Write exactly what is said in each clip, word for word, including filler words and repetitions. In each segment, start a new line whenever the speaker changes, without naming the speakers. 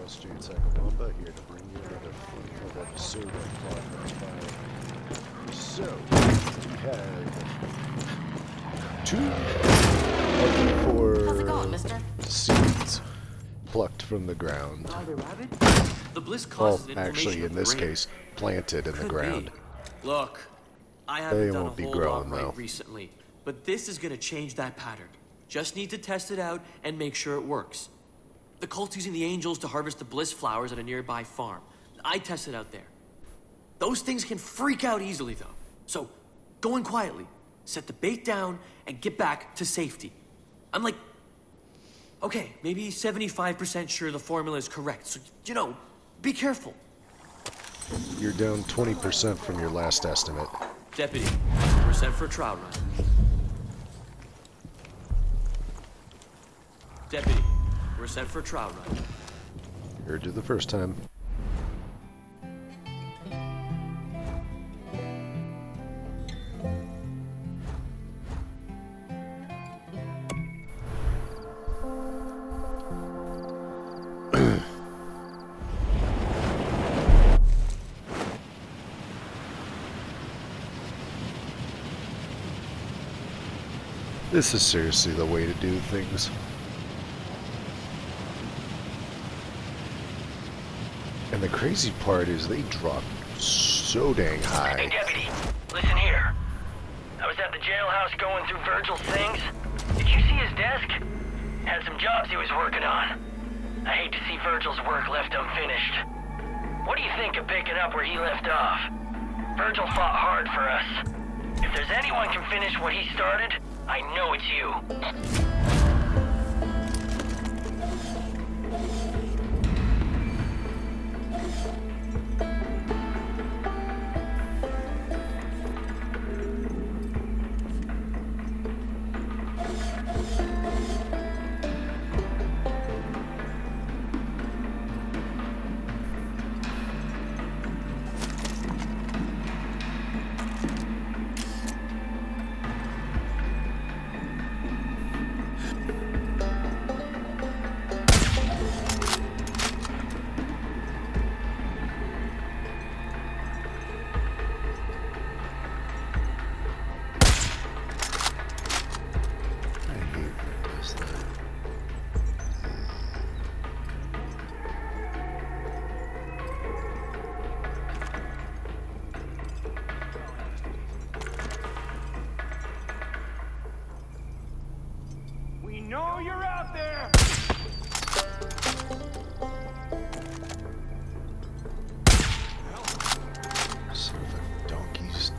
Wall Street Sacabamba here to bring you another fun episode of Progress File. So, we have two of the four
How's it going, mister?
seeds plucked from the ground.
Are they rabid?
The bliss
Well,
causes inflammation
actually,
of
in
the
this
brain.
case, planted in the
Could
ground.
be. Look, I haven't
They
done
won't
a
be
whole
growing,
lot right
though.
recently, but this is gonna change that pattern. Just need to test it out and make sure it works. The cult's using the angels to harvest the bliss flowers at a nearby farm. I tested out there. Those things can freak out easily, though. So, go in quietly, set the bait down, and get back to safety. I'm like, okay, maybe seventy-five percent sure the formula is correct, so, you know, be careful.
You're down twenty percent from your last estimate.
Deputy, we're set for a trial run. Deputy, we're set for a trial run.
Heard you the first time. This is seriously the way to do things. And the crazy part is they dropped so dang
Hey,
high.
deputy, listen here. I was at the jailhouse going through Virgil's things. Did you see his desk? Had some jobs he was working on. I hate to see Virgil's work left unfinished. What do you think of picking up where he left off? Virgil fought hard for us. If there's anyone can finish what he started, I know it's you.
We know you're out there!
Son of a donkeys.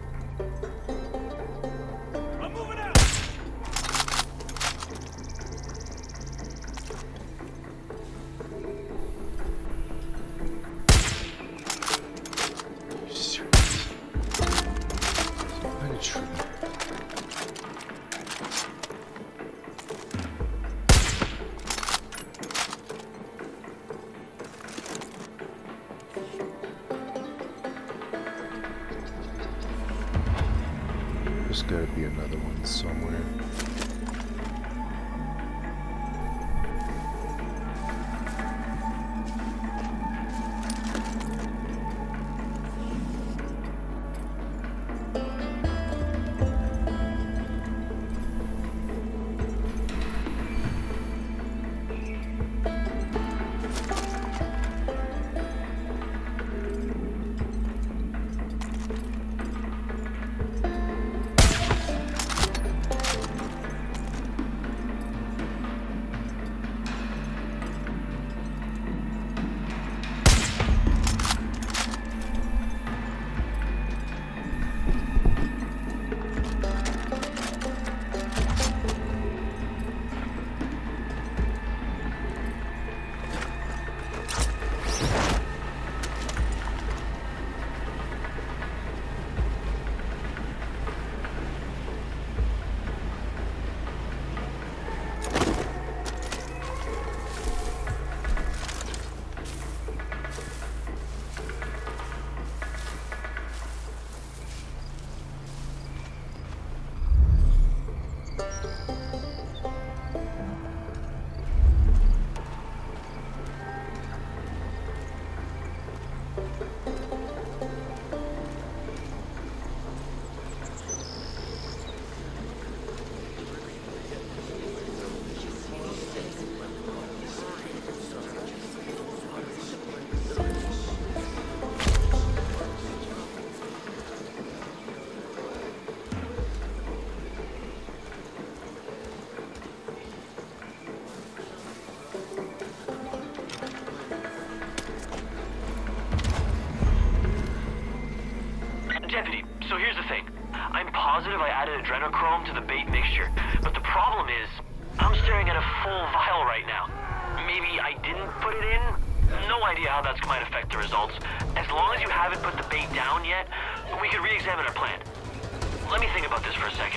I'm moving out!
Are you serious? Some kind of tree. There's gotta be another one somewhere.
added adrenochrome to the bait mixture, but the problem is, I'm staring at a full vial right now. Maybe I didn't put it in? No idea how that might affect the results. As long as you haven't put the bait down yet, we could re-examine our plan. Let me think about this for a second.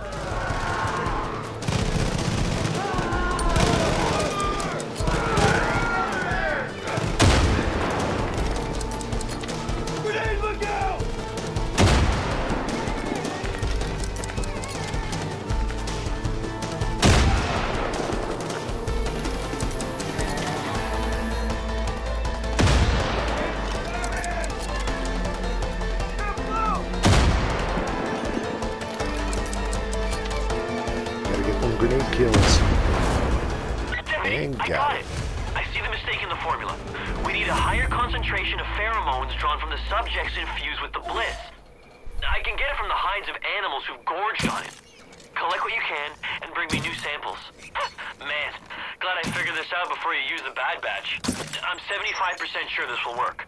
Grenade, look out!
Gotta get them grenade kills.
Deputy,
And
I
got
got
it.
it. I see the mistake in the formula. We need a higher concentration of pheromones drawn from the subjects infused with the bliss. I can get it from the hides of animals who've gorged on it. Collect what you can and bring me new samples. Man, glad I figured this out before you use the bad batch. I'm seventy-five percent sure this will work.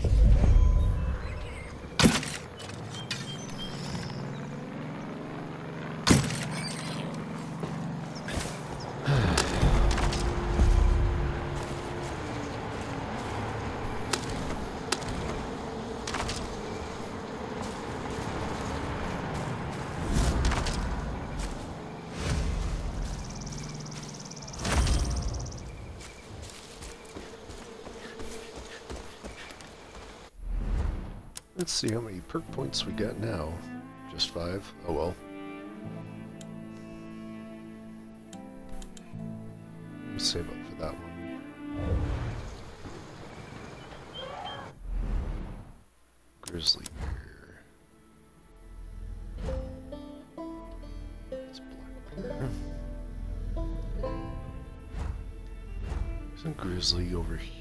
Let's see how many perk points we got now. Just five? Oh well. We'll save up for that one. Grizzly bear. It's black bear. There's a grizzly over here.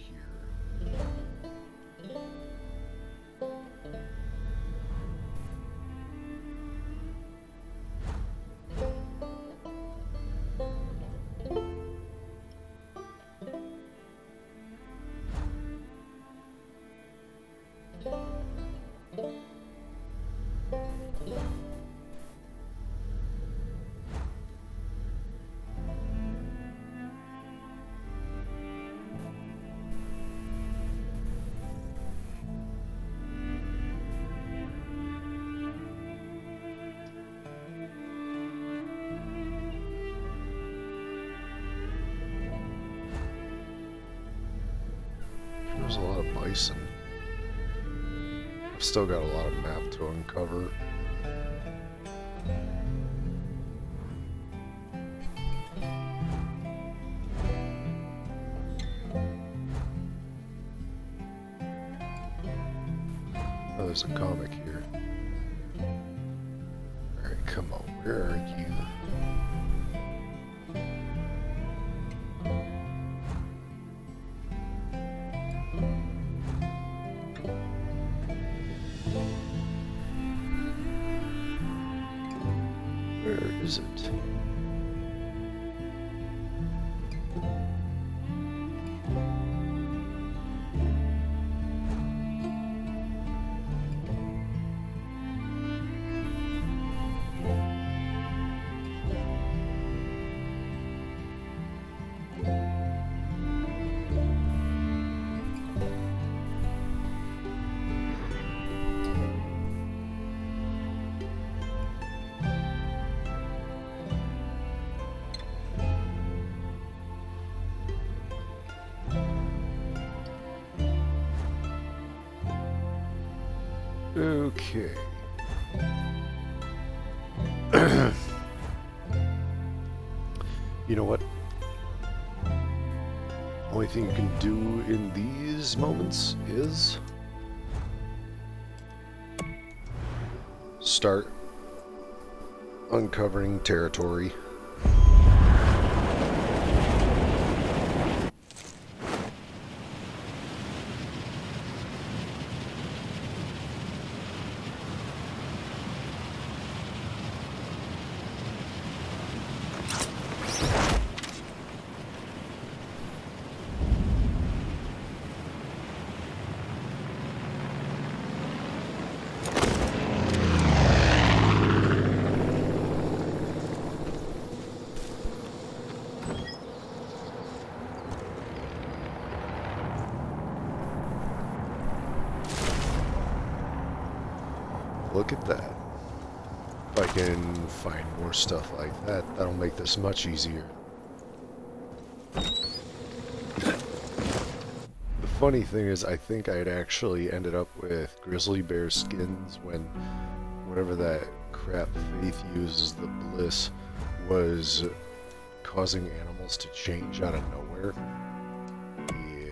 There's a lot of bison. I've still got a lot of map to uncover. Oh, there's a comic here. Alright, come on, where are you? Where is it? Okay. You know what? Only thing you can do in these moments is start uncovering territory. look at that. If I can find more stuff like that, that'll make this much easier. The funny thing is, I think I'd actually ended up with grizzly bear skins when whatever that crap Faith uses, the bliss, was causing animals to change out of nowhere. Yeah.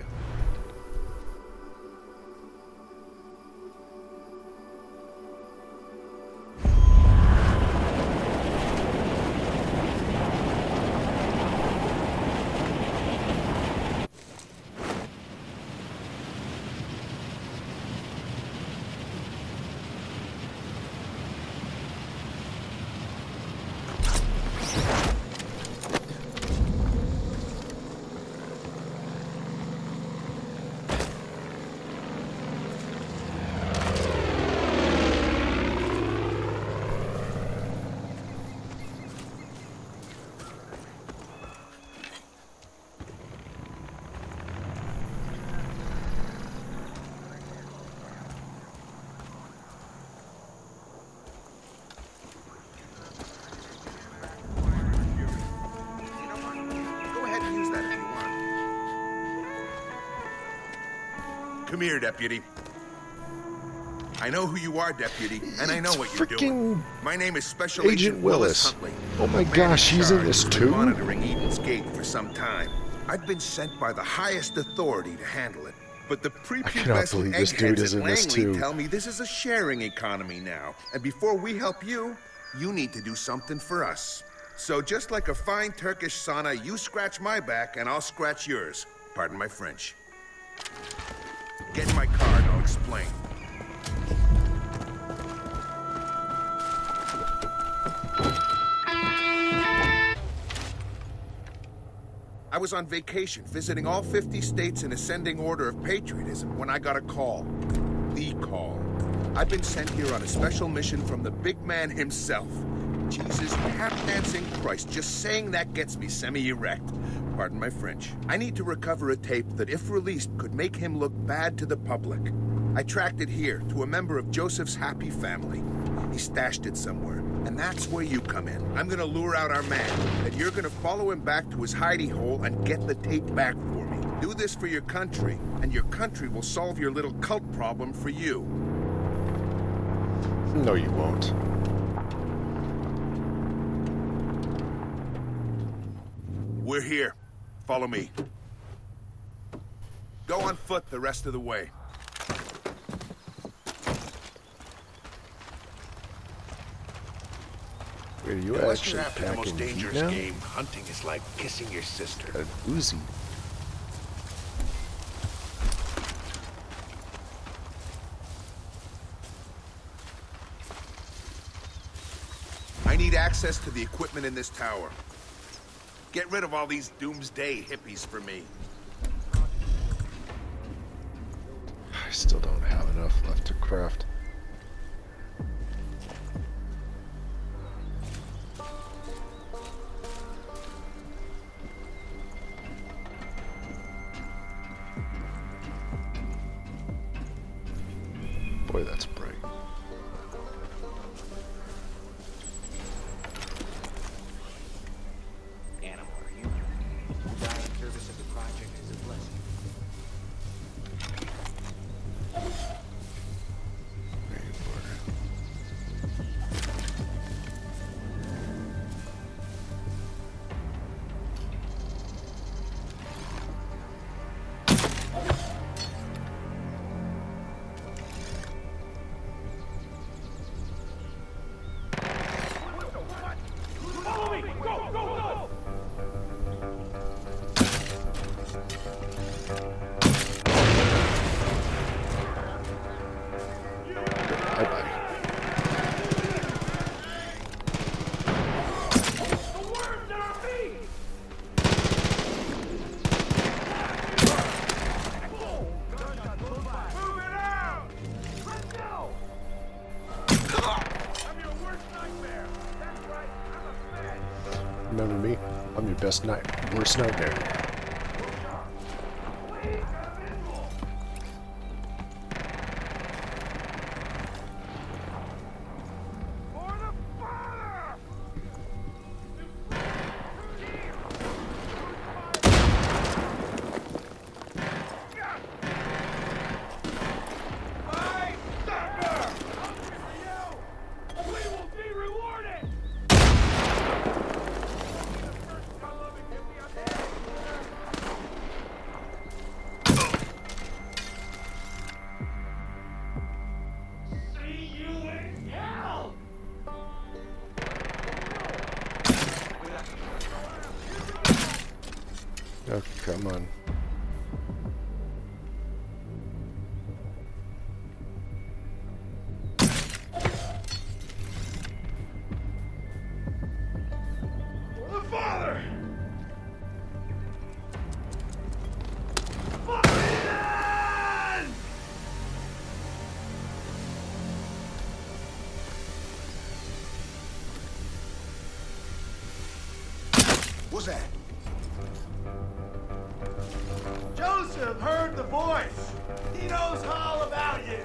Come here, Deputy. I know who you are, Deputy, and I know
It's
what you're doing.
freaking
My name is Special
Agent
Agent Willis
Willis.
Huntley.
Oh my
Man
gosh,
in
he's in
charge
this
who's been
too?
monitoring Eden's Gate for some time. I've been sent by the highest authority to handle it. But the
cannot
prepubescent
believe this dude
eggheads
is
at
in this
Langley
too.
tell me this is a sharing economy now. And before we help you, you need to do something for us. So just like a fine Turkish sauna, you scratch my back and I'll scratch yours. Pardon my French. Get in my car and I'll explain. I was on vacation, visiting all fifty states in ascending order of patriotism when I got a call. The call. I've been sent here on a special mission from the big man himself. Jesus, tap-dancing Christ, just saying that gets me semi-erect. Pardon my French. I need to recover a tape that, if released, could make him look bad to the public. I tracked it here, to a member of Joseph's happy family. He stashed it somewhere, and that's where you come in. I'm gonna lure out our man, and you're gonna follow him back to his hidey hole and get the tape back for me. Do this for your country, and your country will solve your little cult problem for you.
No, you won't.
We're here. Follow me. Go on foot the rest of the way.
Wait, are you
Unless
actually
you're after the
packing
most
heat
dangerous
now?
game, hunting is like kissing your sister.
An Uzi.
I need access to the equipment in this tower. Get rid of all these doomsday hippies for me.
I still don't have enough left to craft. Boy, that's bright.
Animal, are you? To die in service of the project is a blessing.
Follow me! Go, go, go!
Bye bye.
The worms in our feet! Move it out! Let's go! I'm your worst nightmare. That's right, I'm a fan.
Remember me? I'm your best night, worst nightmare.
was that?
Joseph heard the voice. He knows all about you.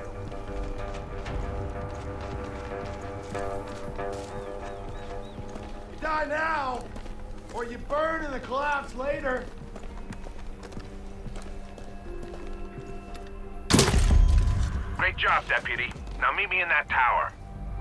You die now, or you burn in the collapse later.
Great job, Deputy. Now meet me in that tower.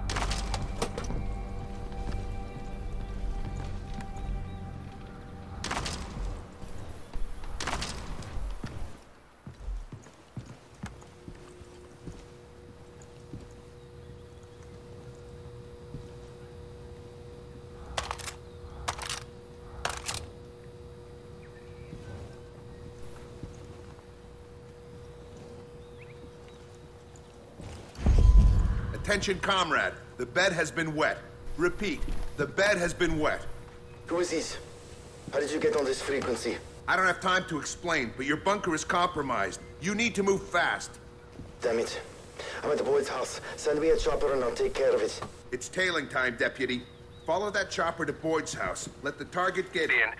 Attention, comrade. The bed has been wet. Repeat, the bed has been wet.
Who is this? How did you get on this frequency?
I don't have time to explain, but your bunker is compromised. You need to move fast.
Damn it. I'm at the Boyd's house. Send me a chopper and I'll take care of it.
It's tailing time, Deputy. Follow that chopper to Boyd's house. Let the target get in.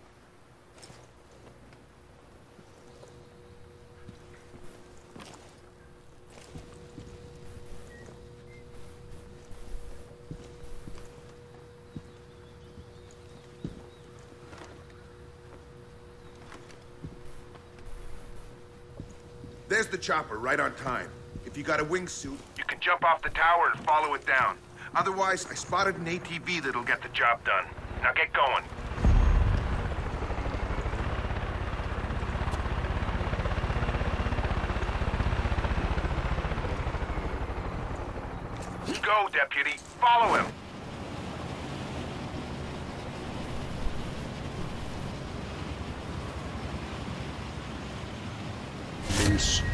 There's the chopper, right on time. If you got a wingsuit,
You can jump off the tower and follow it down.
otherwise, I spotted an A T V that'll get
Get the job done. Now get going. Go, Deputy. Follow him.
Loose.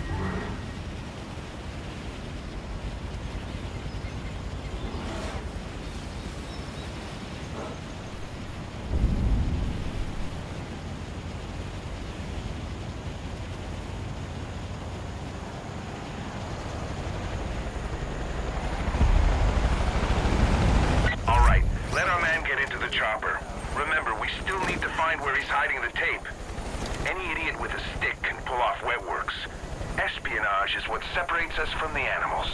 All right, let our man get into the chopper. Remember, we still need to find where he's hiding the tape. Any idiot with a stick can pull off wet works. Espionage is what separates us from the animals.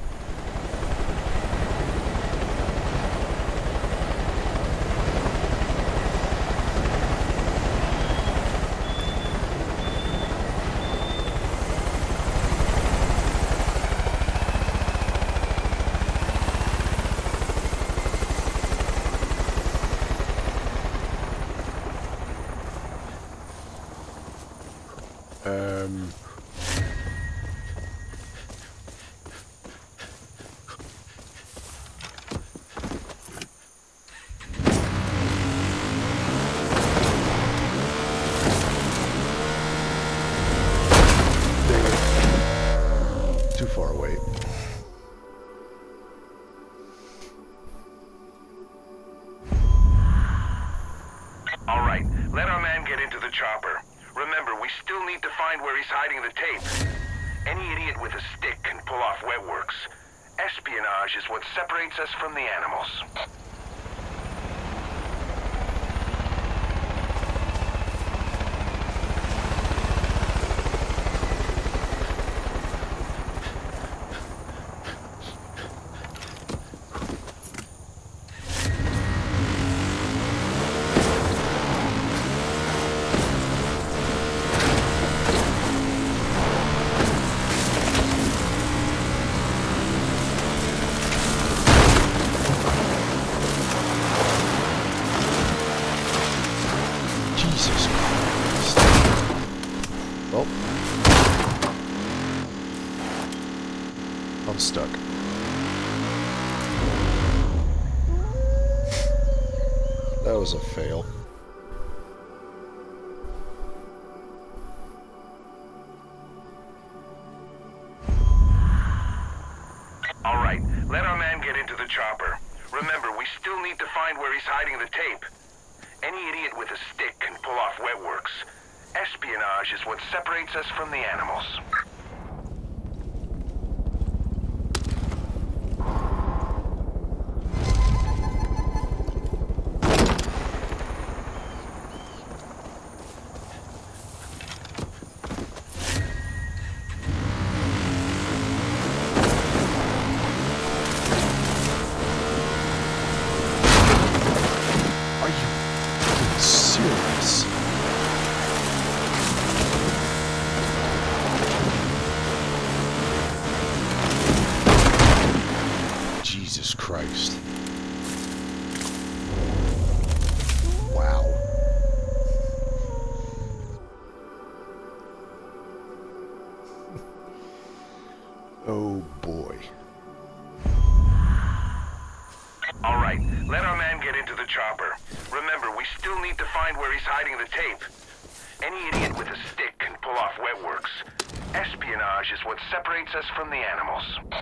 Um... Too far away.
All right, let our man get into the chopper. Remember, we still need to find where he's hiding the tape. Any idiot with a stick can pull off wet works. Espionage is what separates us from the animals.
Jesus Christ. Well. I'm stuck. That was a fail.
All right, let our man get into the chopper. Remember, we still need to find where he's hiding the tape. Any idiot with a stick can pull off wet works. Espionage is what separates us from the animals.
Christ. Wow. Oh boy.
All right, let our man get into the chopper. Remember, we still need to find where he's hiding the tape. Any idiot with a stick can pull off wet works. Espionage is what separates us from the animals.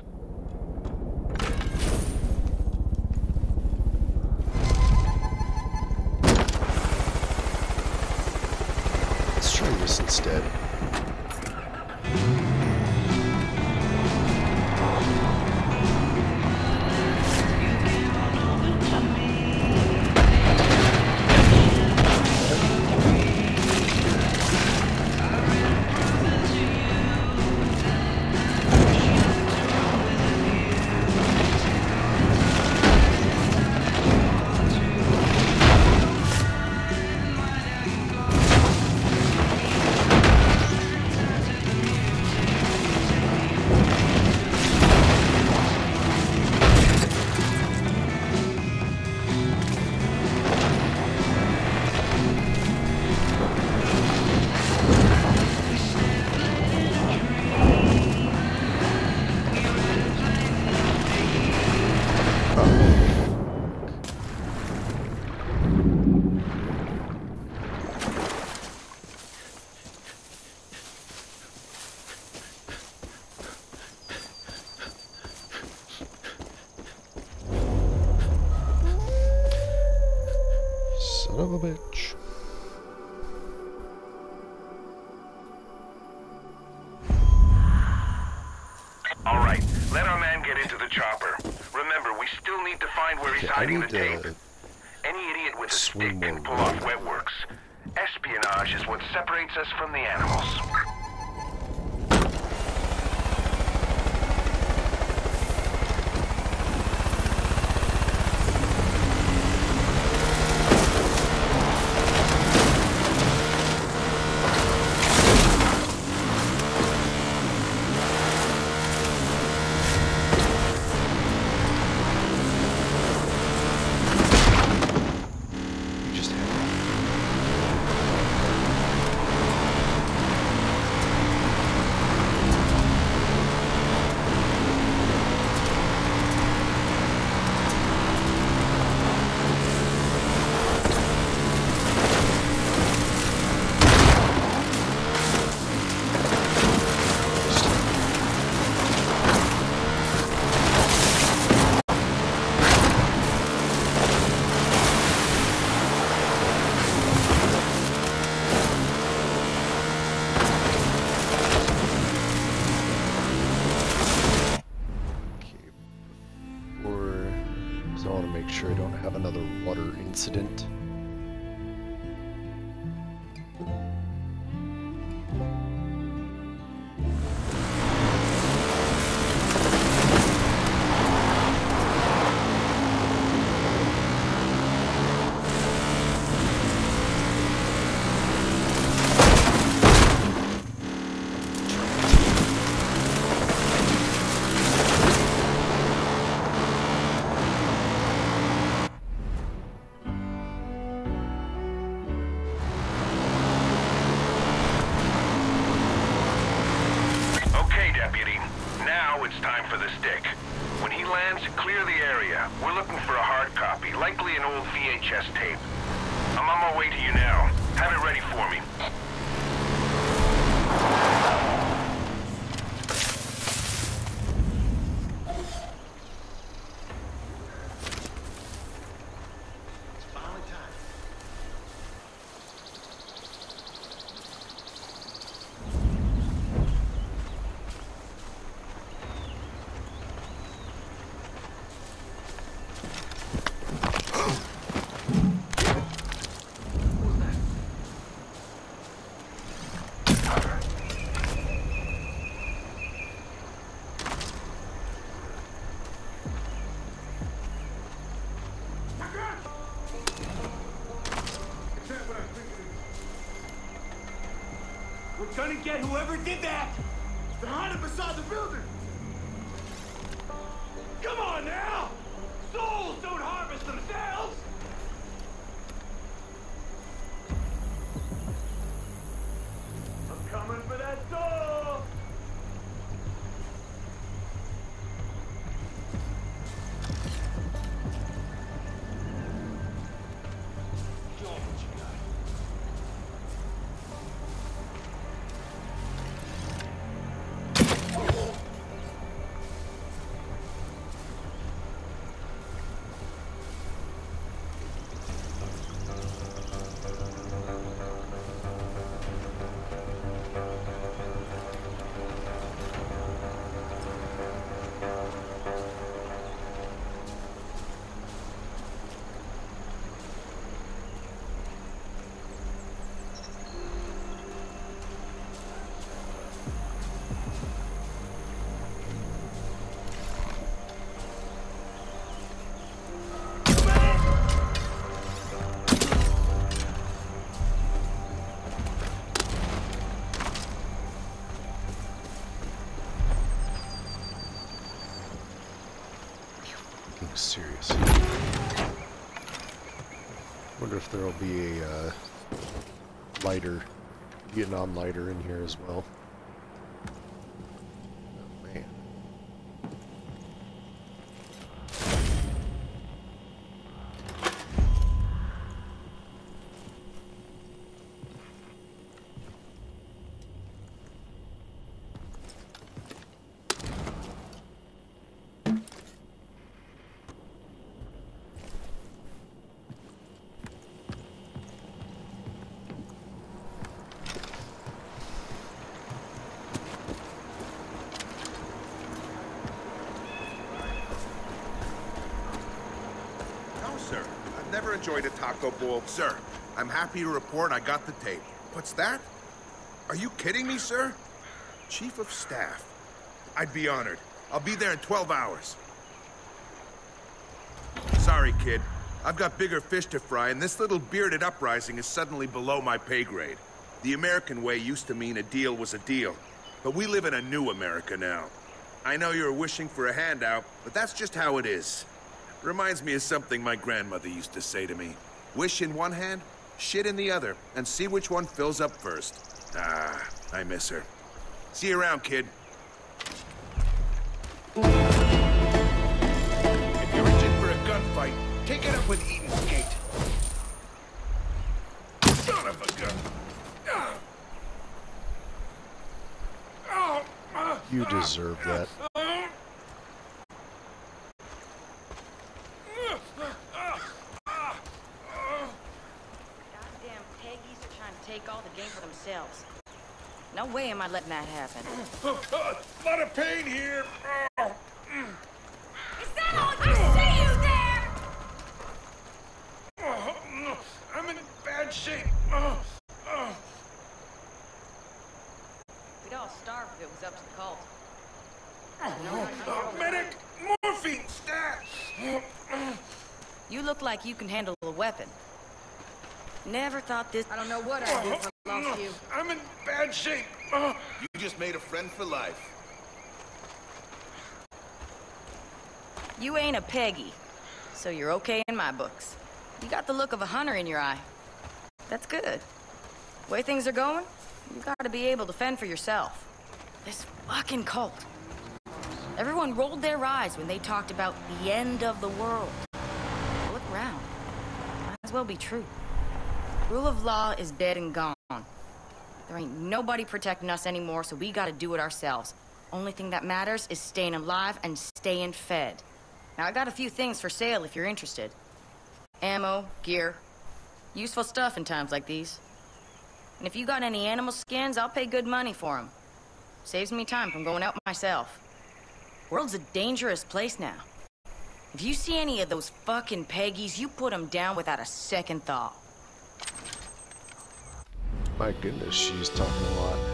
Let's try this instead. Son of a bitch.
All right, let our man get into the chopper. Remember, we still need to find where he's
Okay, I
hiding the
need
tape.
to
Any idiot with a
swing
stick can
more
pull off wet works. Espionage is what separates us from the animals.
You just have So I want to make sure I don't have another water incident.
It's time for the stick. When he lands, clear the area. We're looking for a hard copy, likely an old V H S tape. I'm on my way to you now. Have it ready for me.
We're gonna get whoever did that! They're hiding beside the building! Come on now!
fucking serious. Wonder if there'll be a uh, lighter, Vietnam lighter in here as well. Oh man.
Sir, I've never enjoyed a taco bowl. Sir, I'm happy to report I got the tape. What's that? Are you kidding me, sir? Chief of Staff. I'd be honored. I'll be there in twelve hours. Sorry, kid. I've got bigger fish to fry, and this little bearded uprising is suddenly below my pay grade. The American way used to mean a deal was a deal, but we live in a new America now. I know you're wishing for a handout, but that's just how it is. Reminds me of something my grandmother used to say to me. Wish in one hand, shit in the other, and see which one fills up first. Ah, I miss her. See you around, kid. If you're itching for a gunfight, take it up with Eden's Gate. Son of a gun.
You deserve that.
Take all the game for themselves. No way am I letting that happen.
A lot of pain here.
Is that all you see you there?
Oh, I'm in bad shape.
We'd all starve if it was up to the cult.
Oh, medic! Morphine! Stat!
You look like you can handle a weapon. Never thought this. I don't know what I'd do if I lost you.
I'm in bad shape. You just made a friend for life.
You ain't a Peggy, so you're okay in my books. You got the look of a hunter in your eye. That's good. The way things are going, you gotta be able to fend for yourself. This fucking cult. Everyone rolled their eyes when they talked about the end of the world. Look around. Might as well be true. Rule of law is dead and gone. There ain't nobody protecting us anymore, so we gotta do it ourselves. Only thing that matters is staying alive and staying fed. Now, I got a few things for sale if you're interested. Ammo, gear. Useful stuff in times like these. And if you got any animal skins, I'll pay good money for them. Saves me time from going out myself. World's a dangerous place now. If you see any of those fucking Peggies, you put them down without a second thought.
My goodness, she's talking a lot.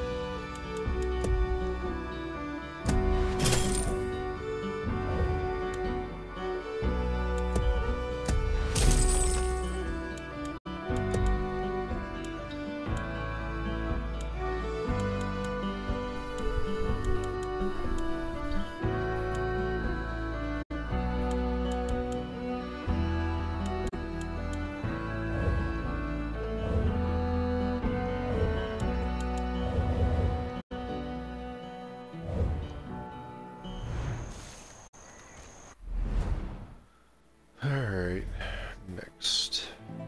Alright, next.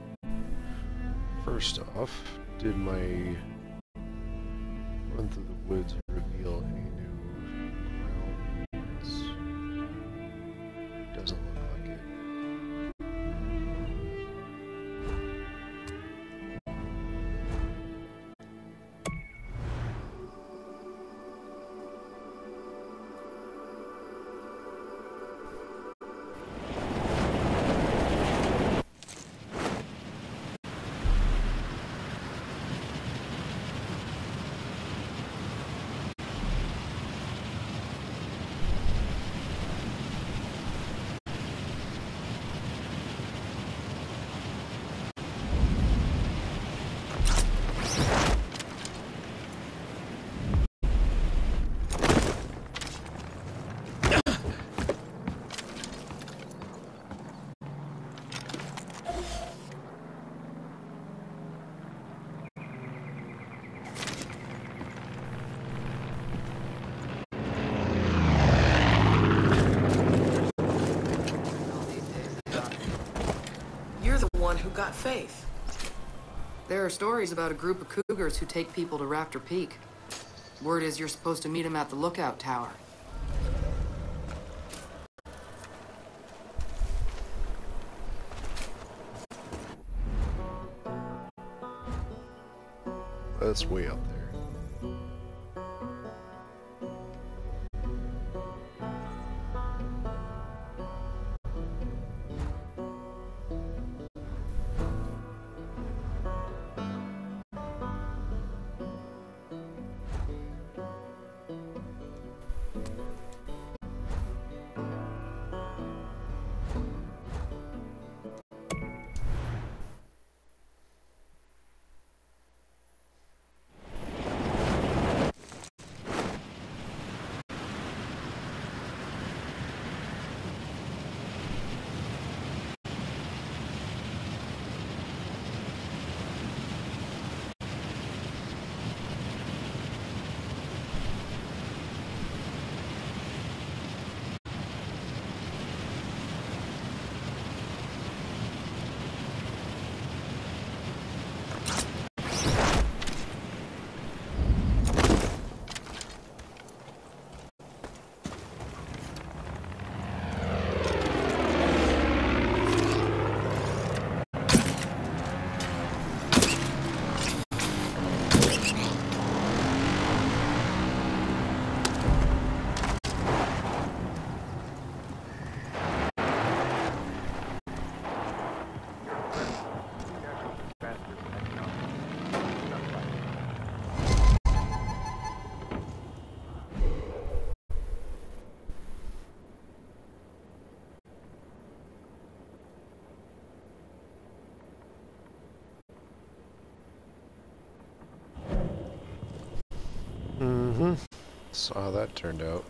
First off, did my run through the woods reveal any new grounds? Doesn't look like it.
one who got Faith. There are stories about a group of cougars who take people to Raptor Peak. Word is you're supposed to meet them at the lookout tower.
That's way up there. Mm-hmm. Saw how that turned out.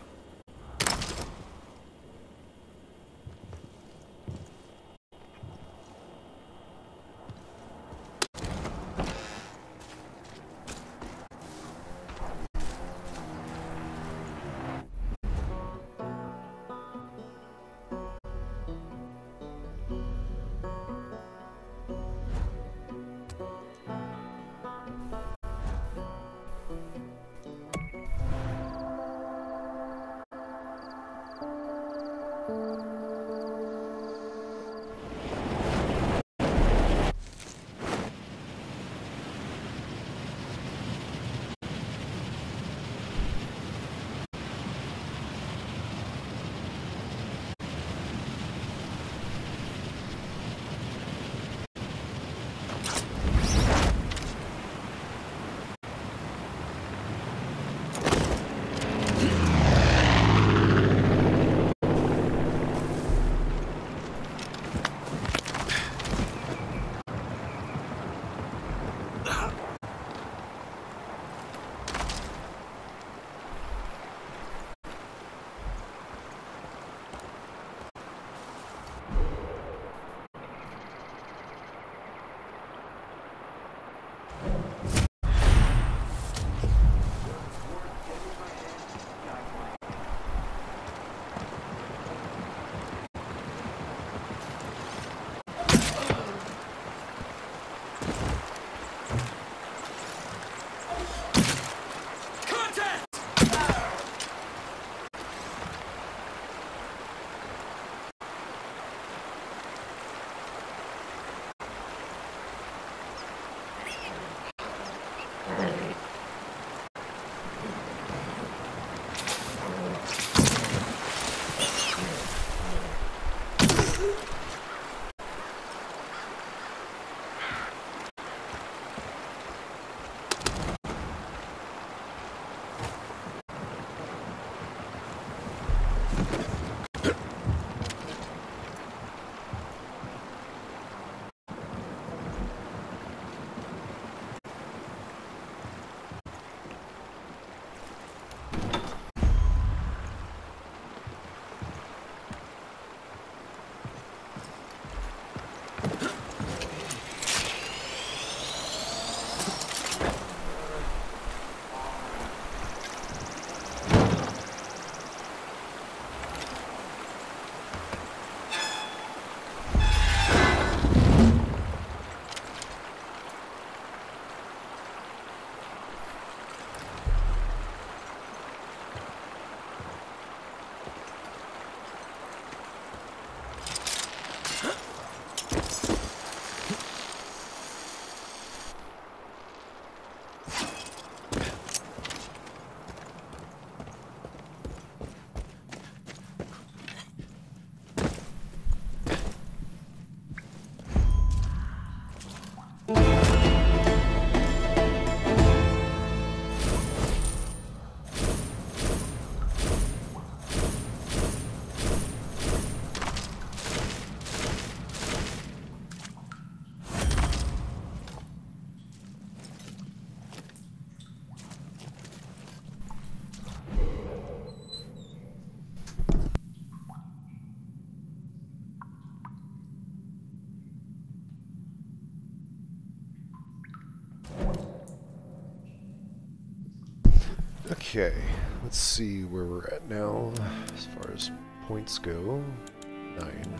Okay, let's see where we're at now as far as points go. Nine.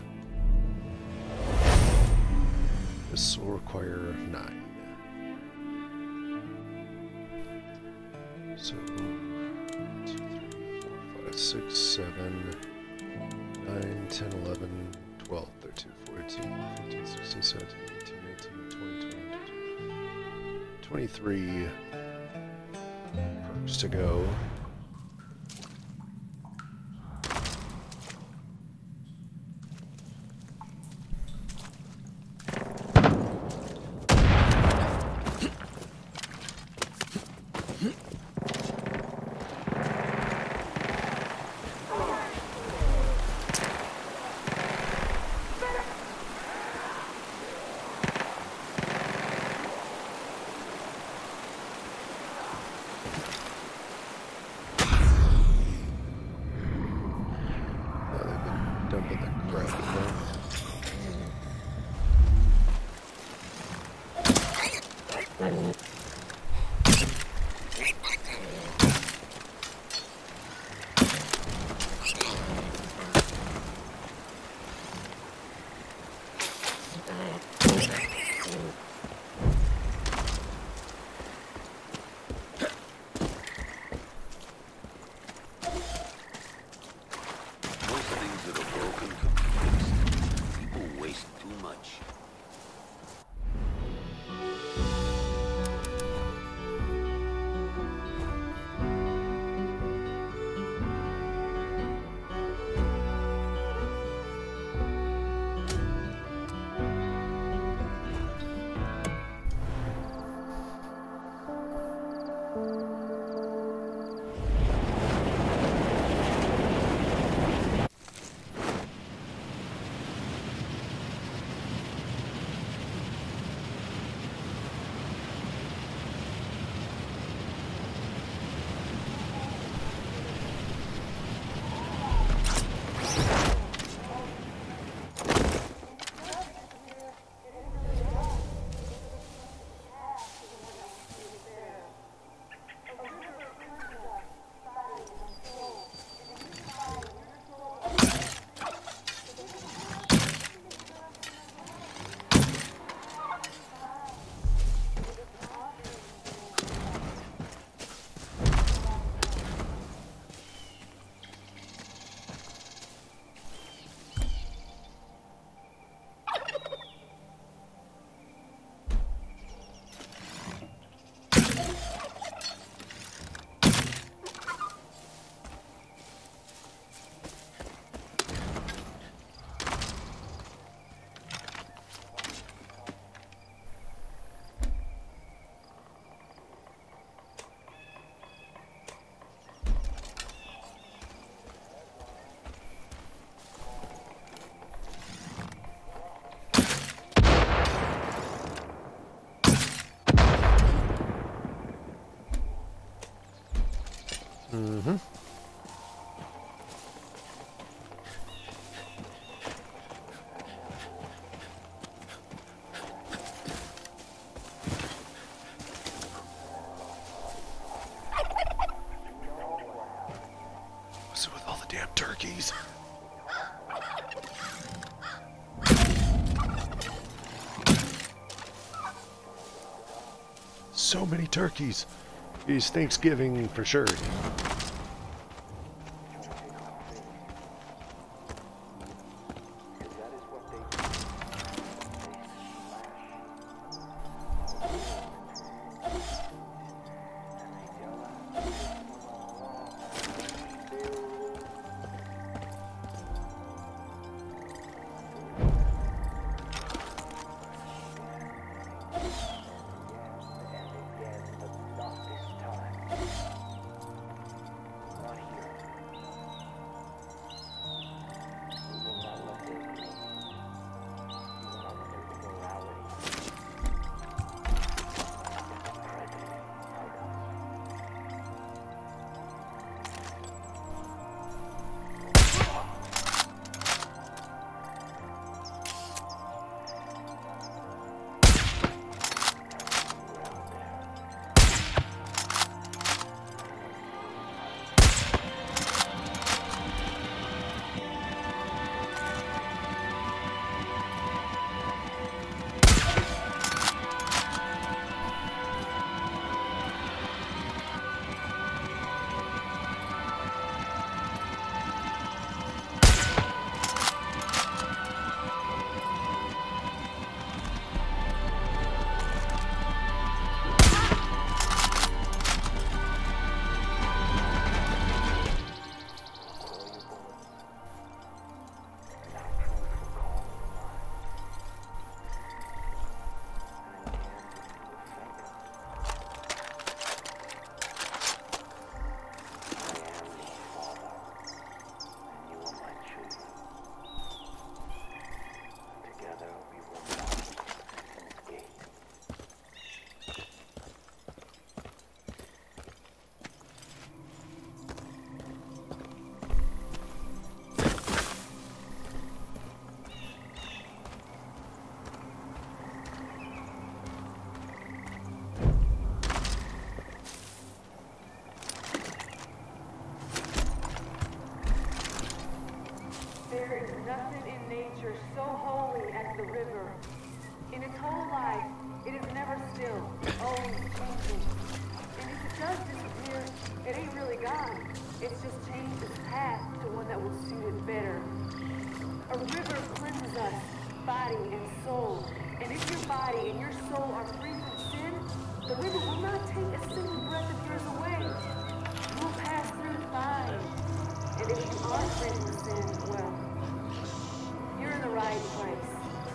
This will require nine. So, one, two, three, four, five, six, seven, nine, ten, eleven, twelve, thirteen, fourteen, fifteen, sixteen, seventeen, eighteen, nineteen, twenty, twenty-one, twenty-three perks to go. Dumping the crap in there. Mm-hmm. What's it with all the damn turkeys? So many turkeys. It's Thanksgiving for sure.
There is nothing in nature so holy as the river. In its whole life, it is never still, always changing. And if it does disappear, it ain't really gone. It's just changed its path to one that will suit it better. A river cleanses us, body and soul. And if your body and your soul are free from sin, the river will not take a single breath of yours away. You will pass through fine. And if you are free from sin, well, you're in the right place.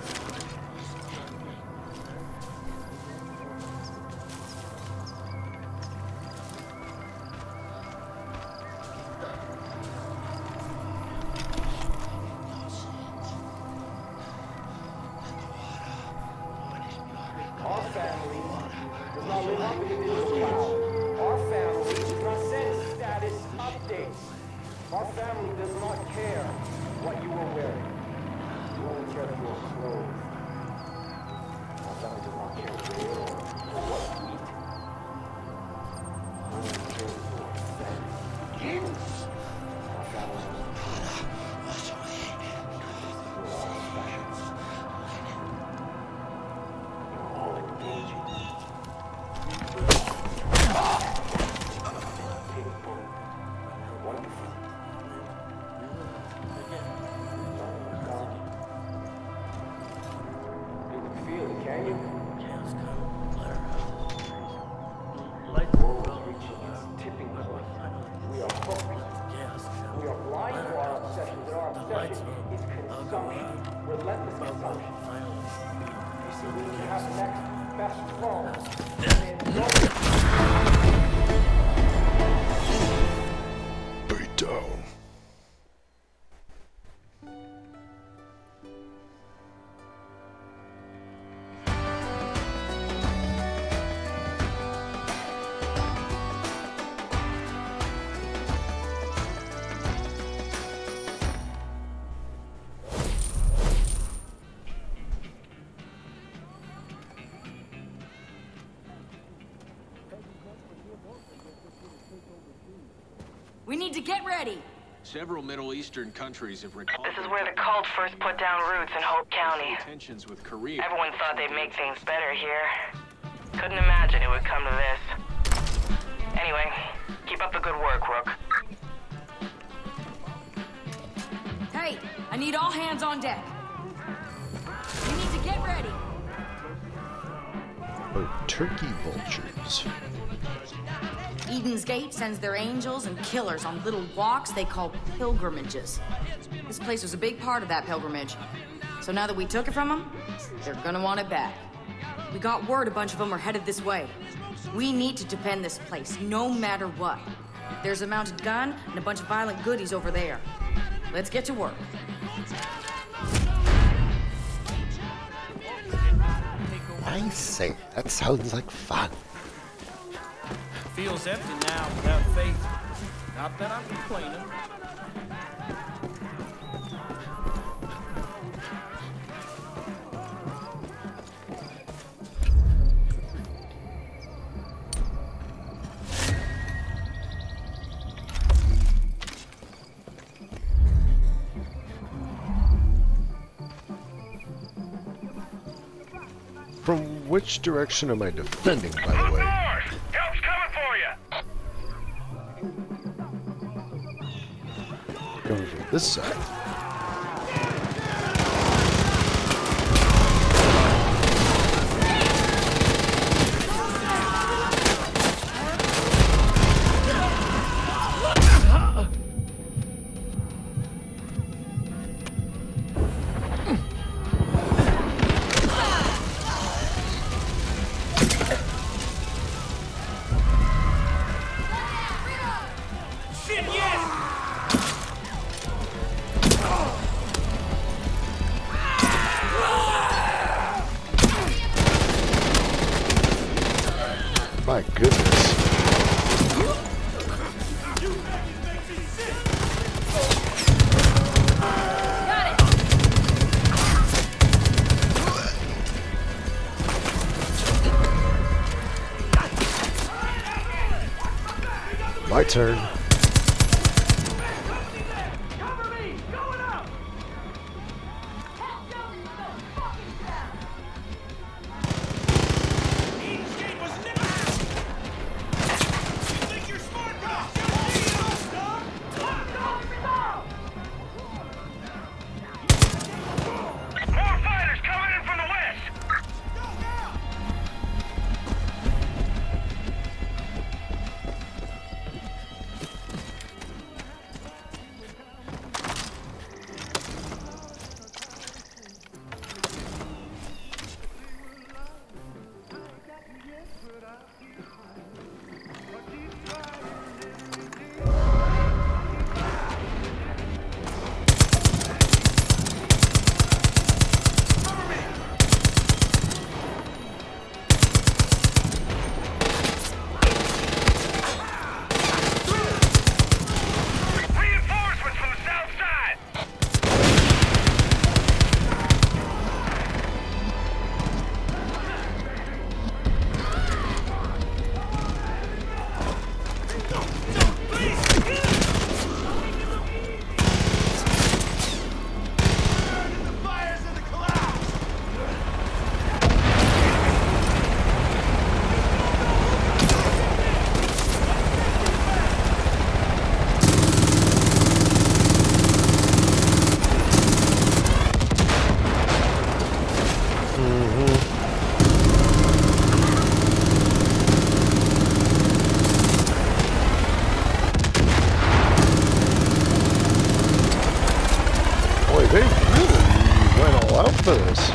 Our family does not live up in this cloud. Our family transcends status updates. Our family does not care what you are wearing. You only care for your clothes. Our family does not care where or what you eat. You only care for your sex. Our family does not care. You're all special. You're all engaging. Capable. Wonderful. You can feel it, can you? The world is reaching its tipping point. We are hooked. We are blind to our obsessions, and our obsession is consumption. Relentless consumption. You see, we can have the next best phone. And then
Beat down.
We need to get ready.
Several Middle Eastern countries have recalled.
This is where the cult first put down roots in Hope County.
Tensions with Korea.
Everyone thought they'd make things better here. Couldn't imagine it would come to this. Anyway, keep up the good work, Rook.
Hey, I need all hands on deck. We need to get ready.
Oh, turkey vultures.
Eden's Gate sends their angels and killers on little walks they call pilgrimages. This place was a big part of that pilgrimage. So now that we took it from them, they're gonna want it back. We got word a bunch of them are headed this way. We need to defend this place, no matter what. There's a mounted gun and a bunch of violent goodies over there. Let's get to work.
I say, that sounds like fun.
Feels empty now without faith. Not that I'm complaining.
From which direction am I defending, by the way?
Help's coming for you!
Going from this side. My goodness. My turn. for this.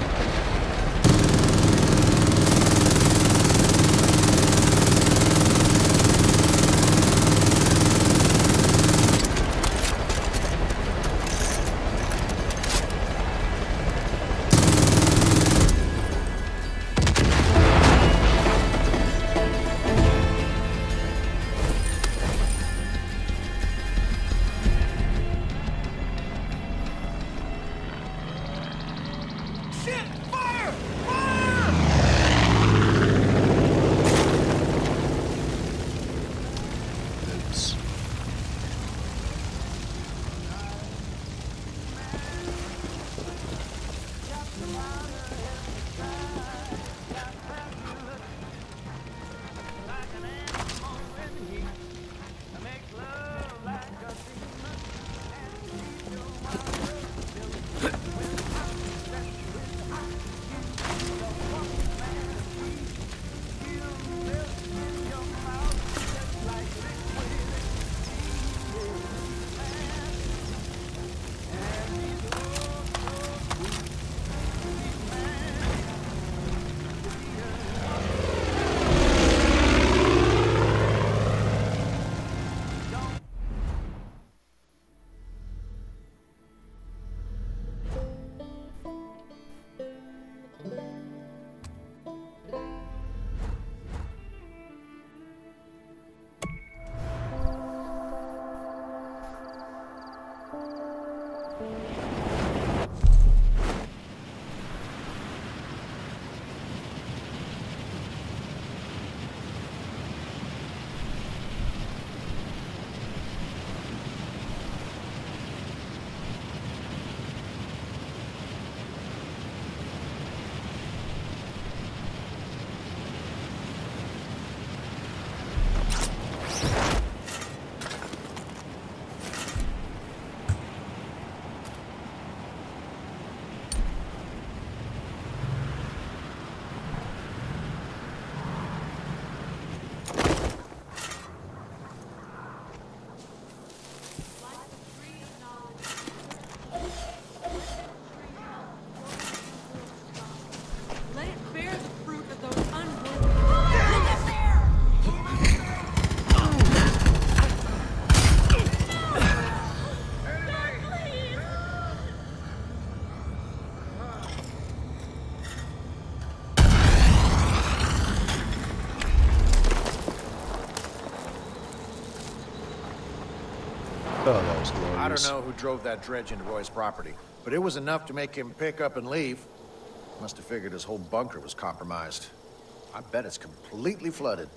Oh, that was glorious.
I don't know who drove that dredge into Roy's property, but it was enough to make him pick up and leave. Must have figured his whole bunker was compromised. I bet it's completely flooded.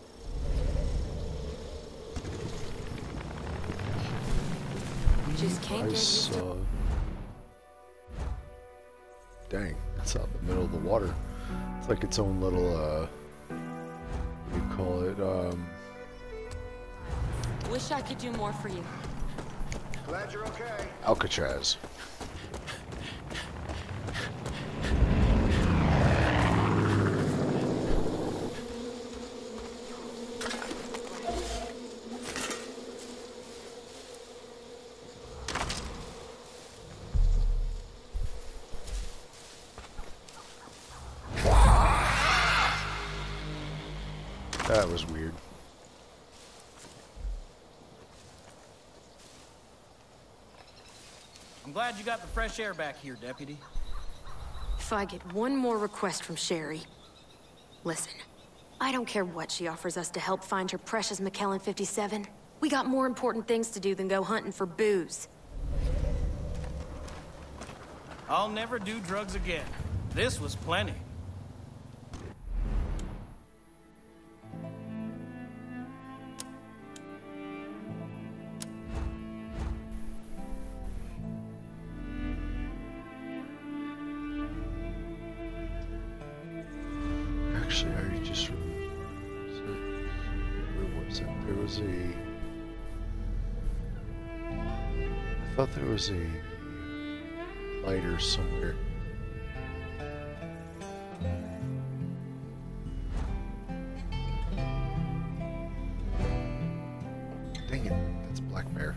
We just can't
I
get used to...
saw... Dang, it's out in the middle of the water. It's like its own little, uh... what do you call it? Um...
Wish I could do more for you.
Glad you're okay.
Alcatraz. That was weird.
I'm glad you got the fresh air back here, Deputy.
If I get one more request from Sherry... Listen, I don't care what she offers us to help find her precious McKellen fifty-seven. We got more important things to do than go hunting for booze.
I'll never do drugs again. This was plenty.
Actually, I just remembered. Where was it? There was a... I thought there was a lighter somewhere. Dang it, that's Black Bear.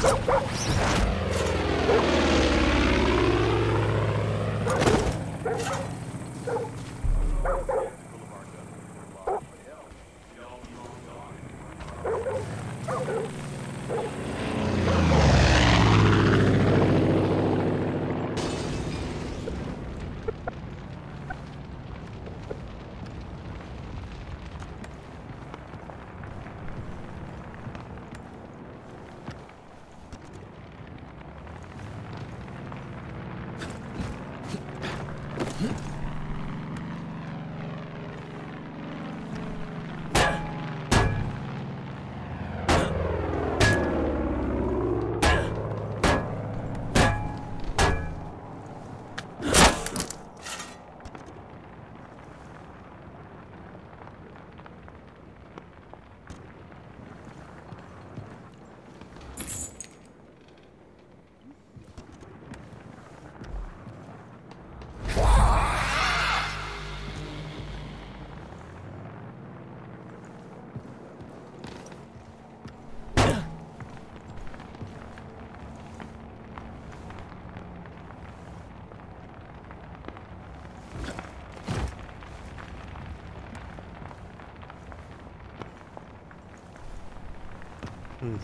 Hmm.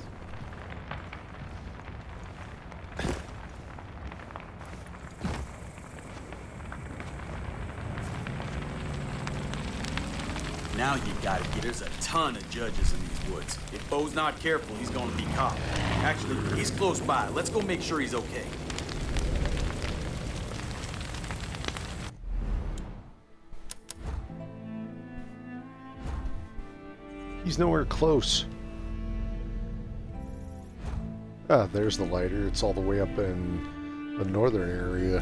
Now you got it. There's a ton of judges in these woods. If Bo's not careful, he's gonna be caught. Actually, he's close by. Let's go make sure he's okay.
He's nowhere close. Ah, there's the lighter. It's all the way up in the northern area.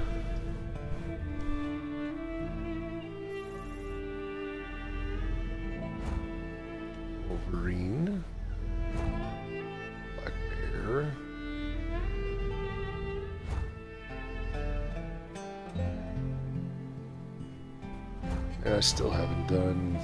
Wolverine. Black Bear. And I still haven't done...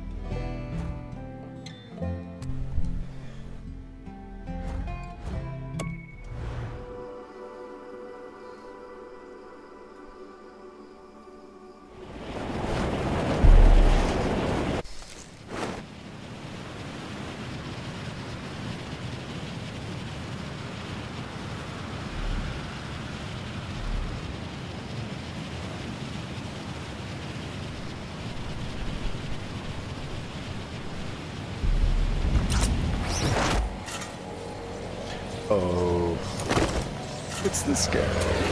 Oh, it's this guy.
Here?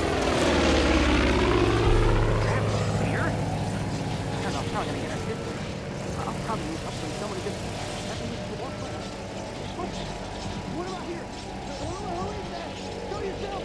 I don't know, I'm probably gonna get a hit with it. I'll probably need up from somebody just having me to walk by. What about here? Who is that? Show yourself!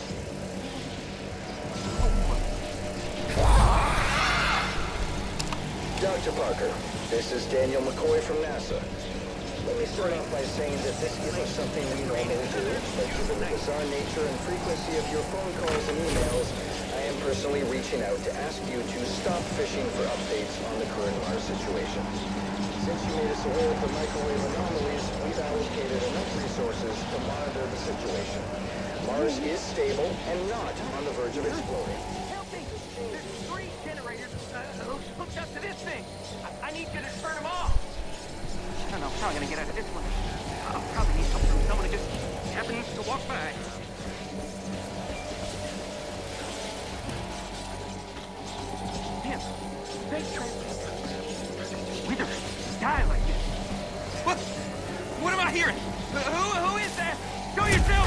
Doctor Parker, this is Daniel McCoy from NASA. Let me start off by saying that this isn't something we normally do, but given the bizarre nature and frequency of your phone calls and emails, I am personally reaching out to ask you to stop fishing for updates on the current Mars situation. Since you made us aware of the microwave anomalies, we've allocated enough resources to monitor the situation. Mars is stable and not on the verge of exploding.
Help me! There's three generators uh, hooked up to this thing. I, I need you to turn them off. I don't know, I'm probably gonna get out of this one. I'll probably need help from someone who just happens to walk by. Man, they try we don't die like this. What? What am I hearing? Who, who is that? Show yourself!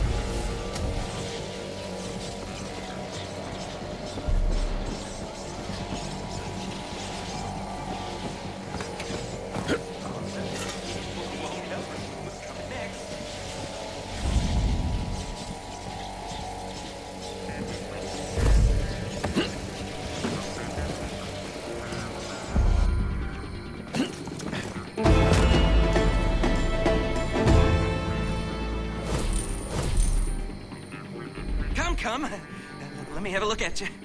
Come, let me have a look at you.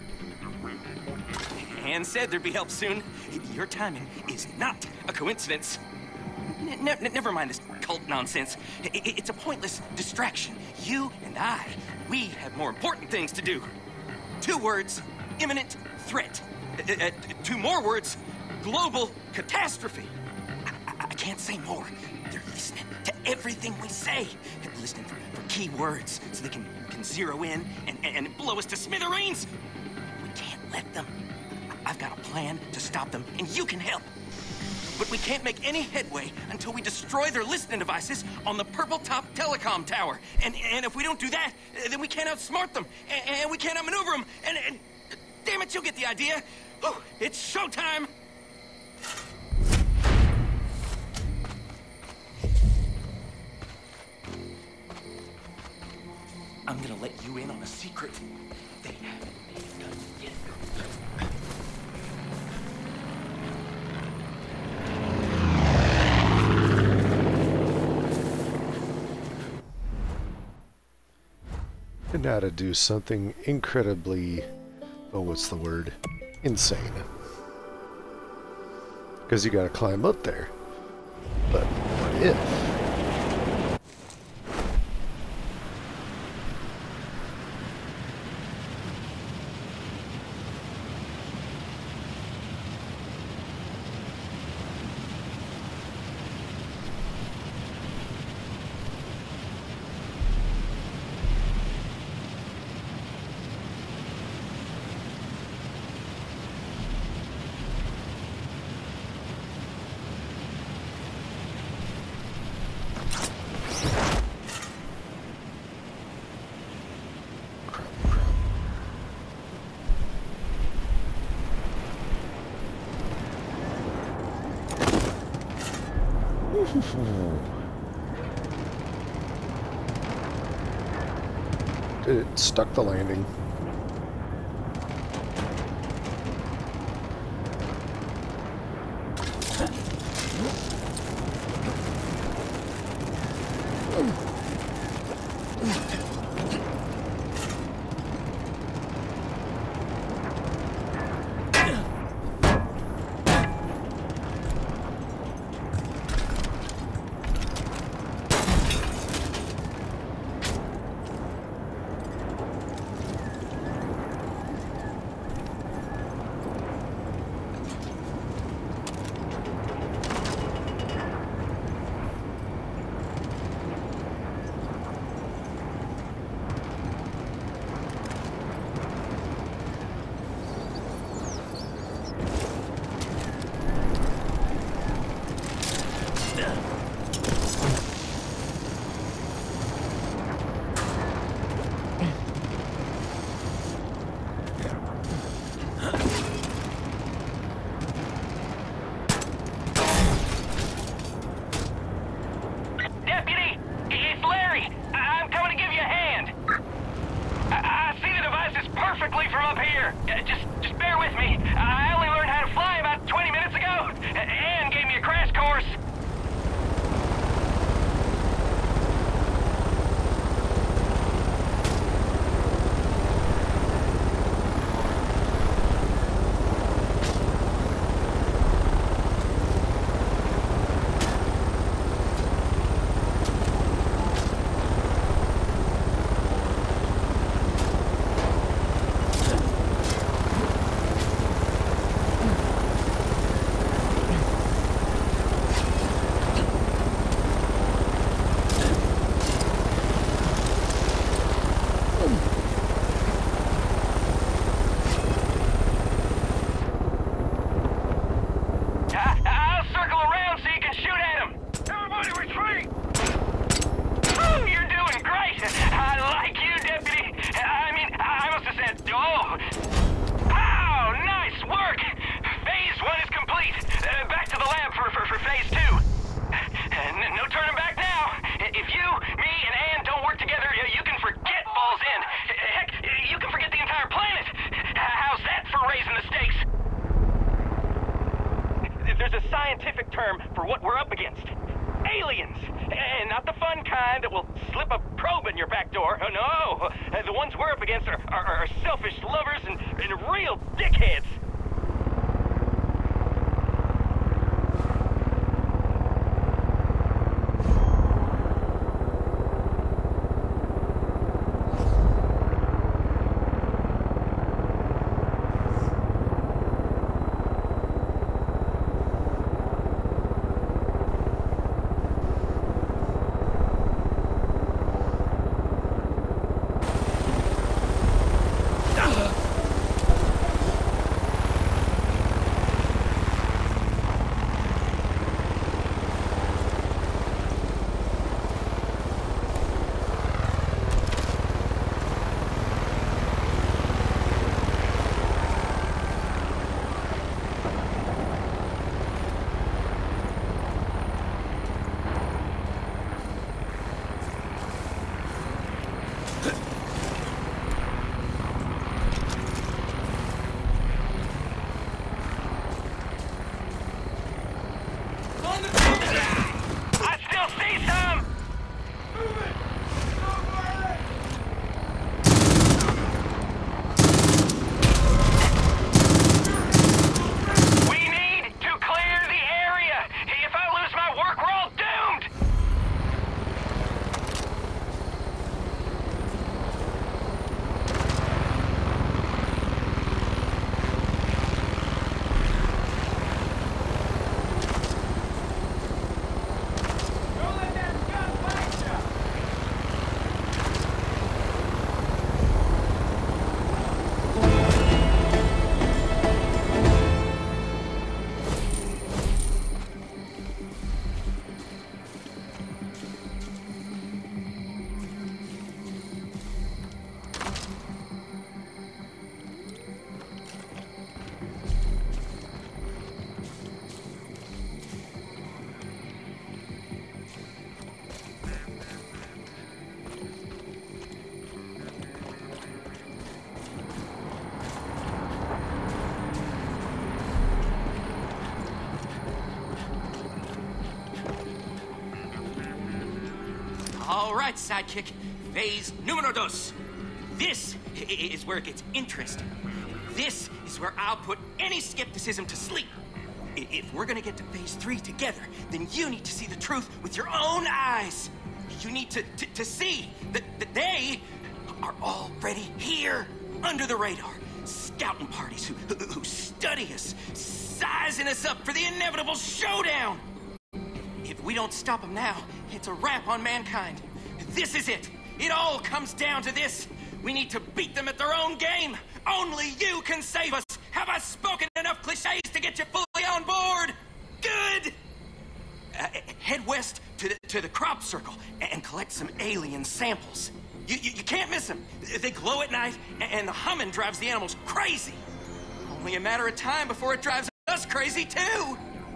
Anne said there'd be help soon. Your timing is not a coincidence.
N ne never mind this cult nonsense. I it's a pointless distraction. You and I, we have more important things to do. Two words, imminent threat. Uh, uh, two more words, global catastrophe. I, I, I can't say more. They're listening to everything we say. They're listening for, for key words so they can, can zero in and, and, and blow us to smithereens. We can't let them. I've got a plan to stop them, and you can help. But we can't make any headway until we destroy their listening devices on the Purple Top Telecom Tower. And, and if we don't do that, then we can't outsmart them, and, and we can't outmaneuver them, and, and... Damn it, you'll get the idea. Oh, it's showtime! I'm gonna let you in on a secret they haven't made it done yet.
And now to do something incredibly, oh, what's the word? Insane. Because you gotta climb up there. But what if? It stuck the landing.
All right, sidekick. Phase numero dos. This i- is where it gets interesting. This is where I'll put any skepticism to sleep. I- If we're gonna get to phase three together, then you need to see the truth with your own eyes. You need to, to, to see that, that they are already here, under the radar. Scouting parties who, who, who study us, sizing us up for the inevitable showdown. If we don't stop them now, it's a wrap on mankind. This is it. It all comes down to this. We need to beat them at their own game. Only you can save us. Have I spoken enough cliches to get you fully on board? Good. Uh, head west to the, to the crop circle and collect some alien samples. You, you, you can't miss them. They glow at night, and the humming drives the animals crazy. Only a matter of time before it drives us crazy, too.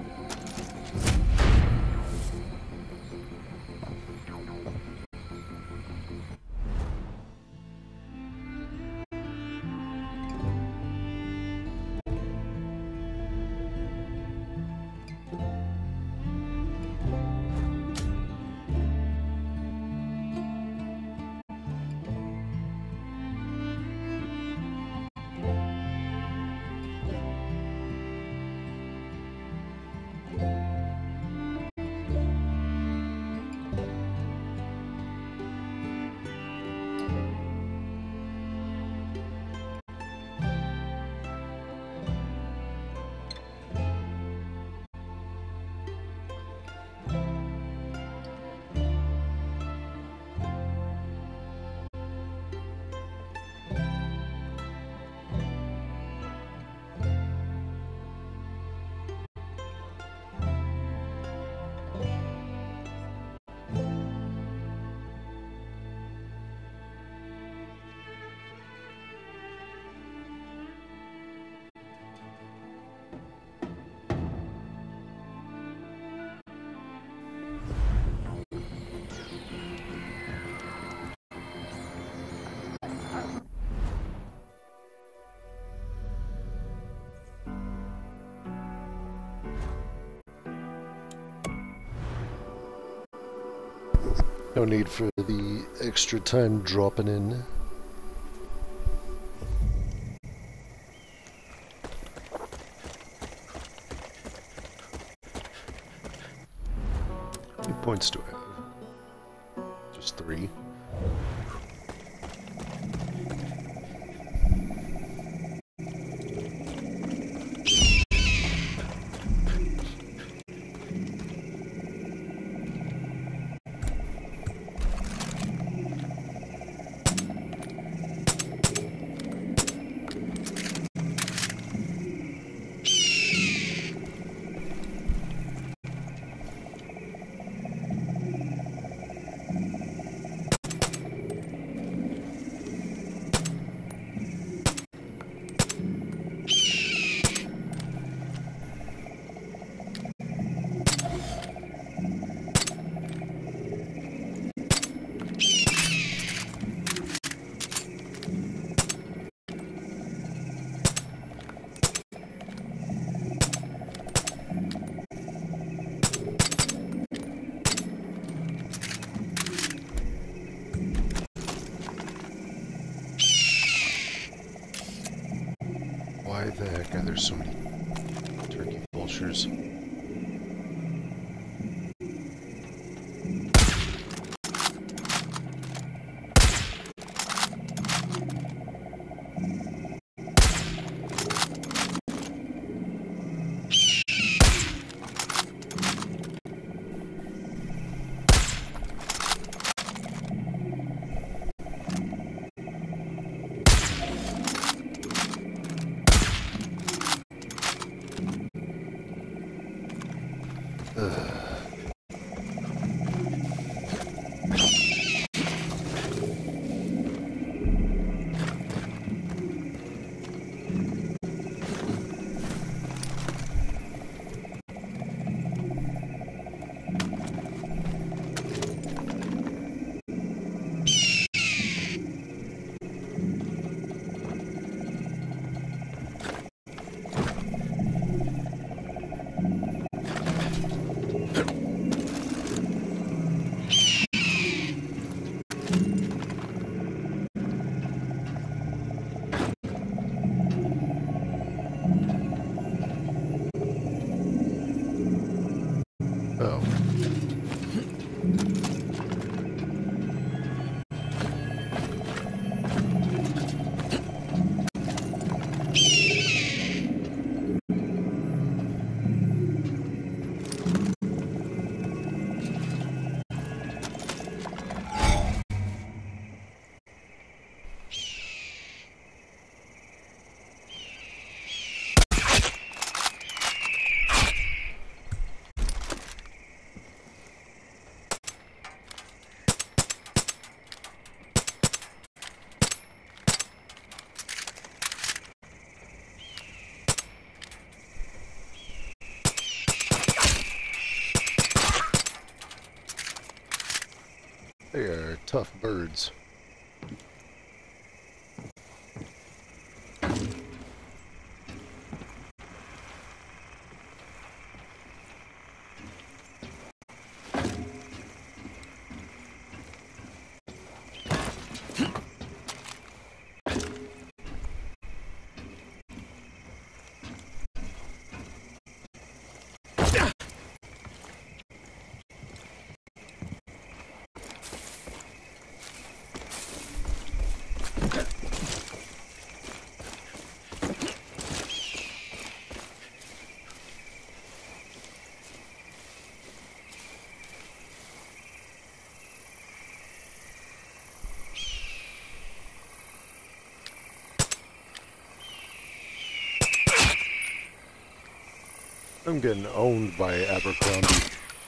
No need for the extra time dropping in. How many points do I have? Just three. Why the heck are there so many turkey vultures? They are tough birds. I'm getting owned by Abercrombie.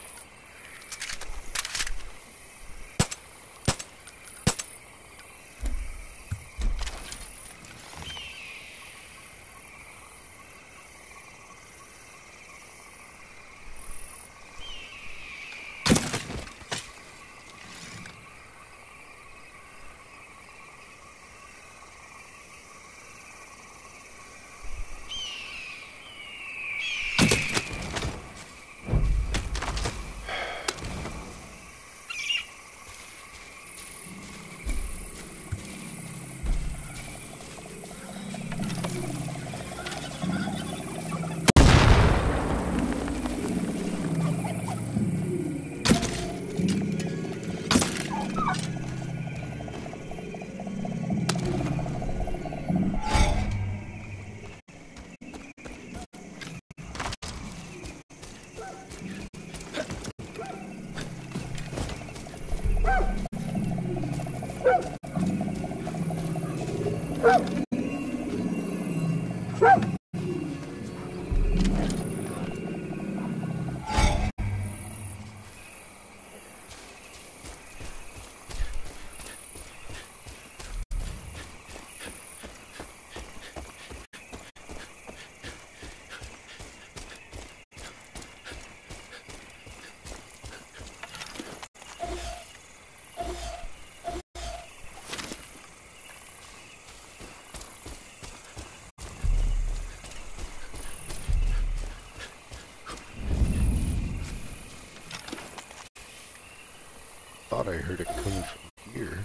Thought I heard it coming from here.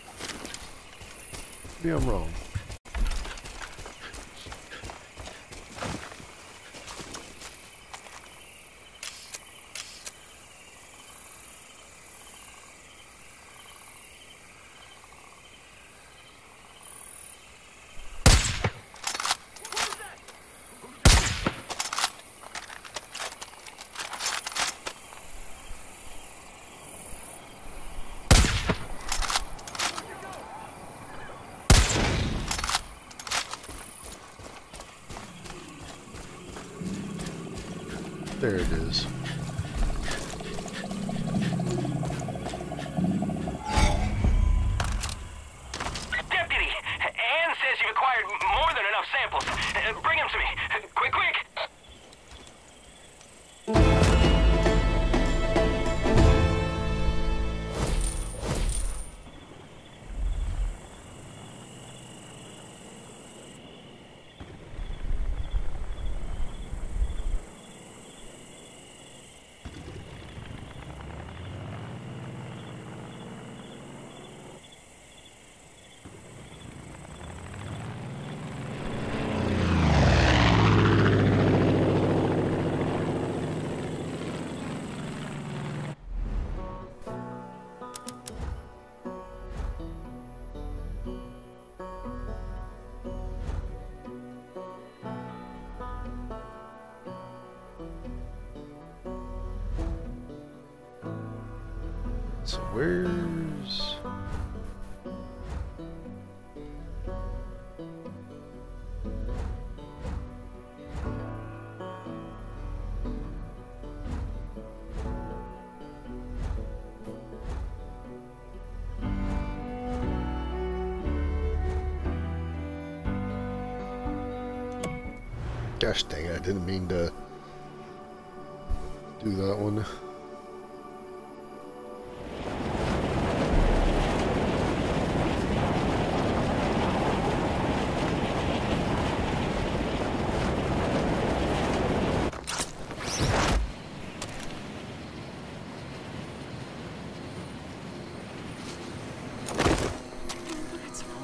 Maybe I'm wrong. There it is.
Deputy, Anne says you've acquired more than enough samples. Uh, Bring them to me. Quick, quick!
So where's... Gosh dang it, I didn't mean to do that one.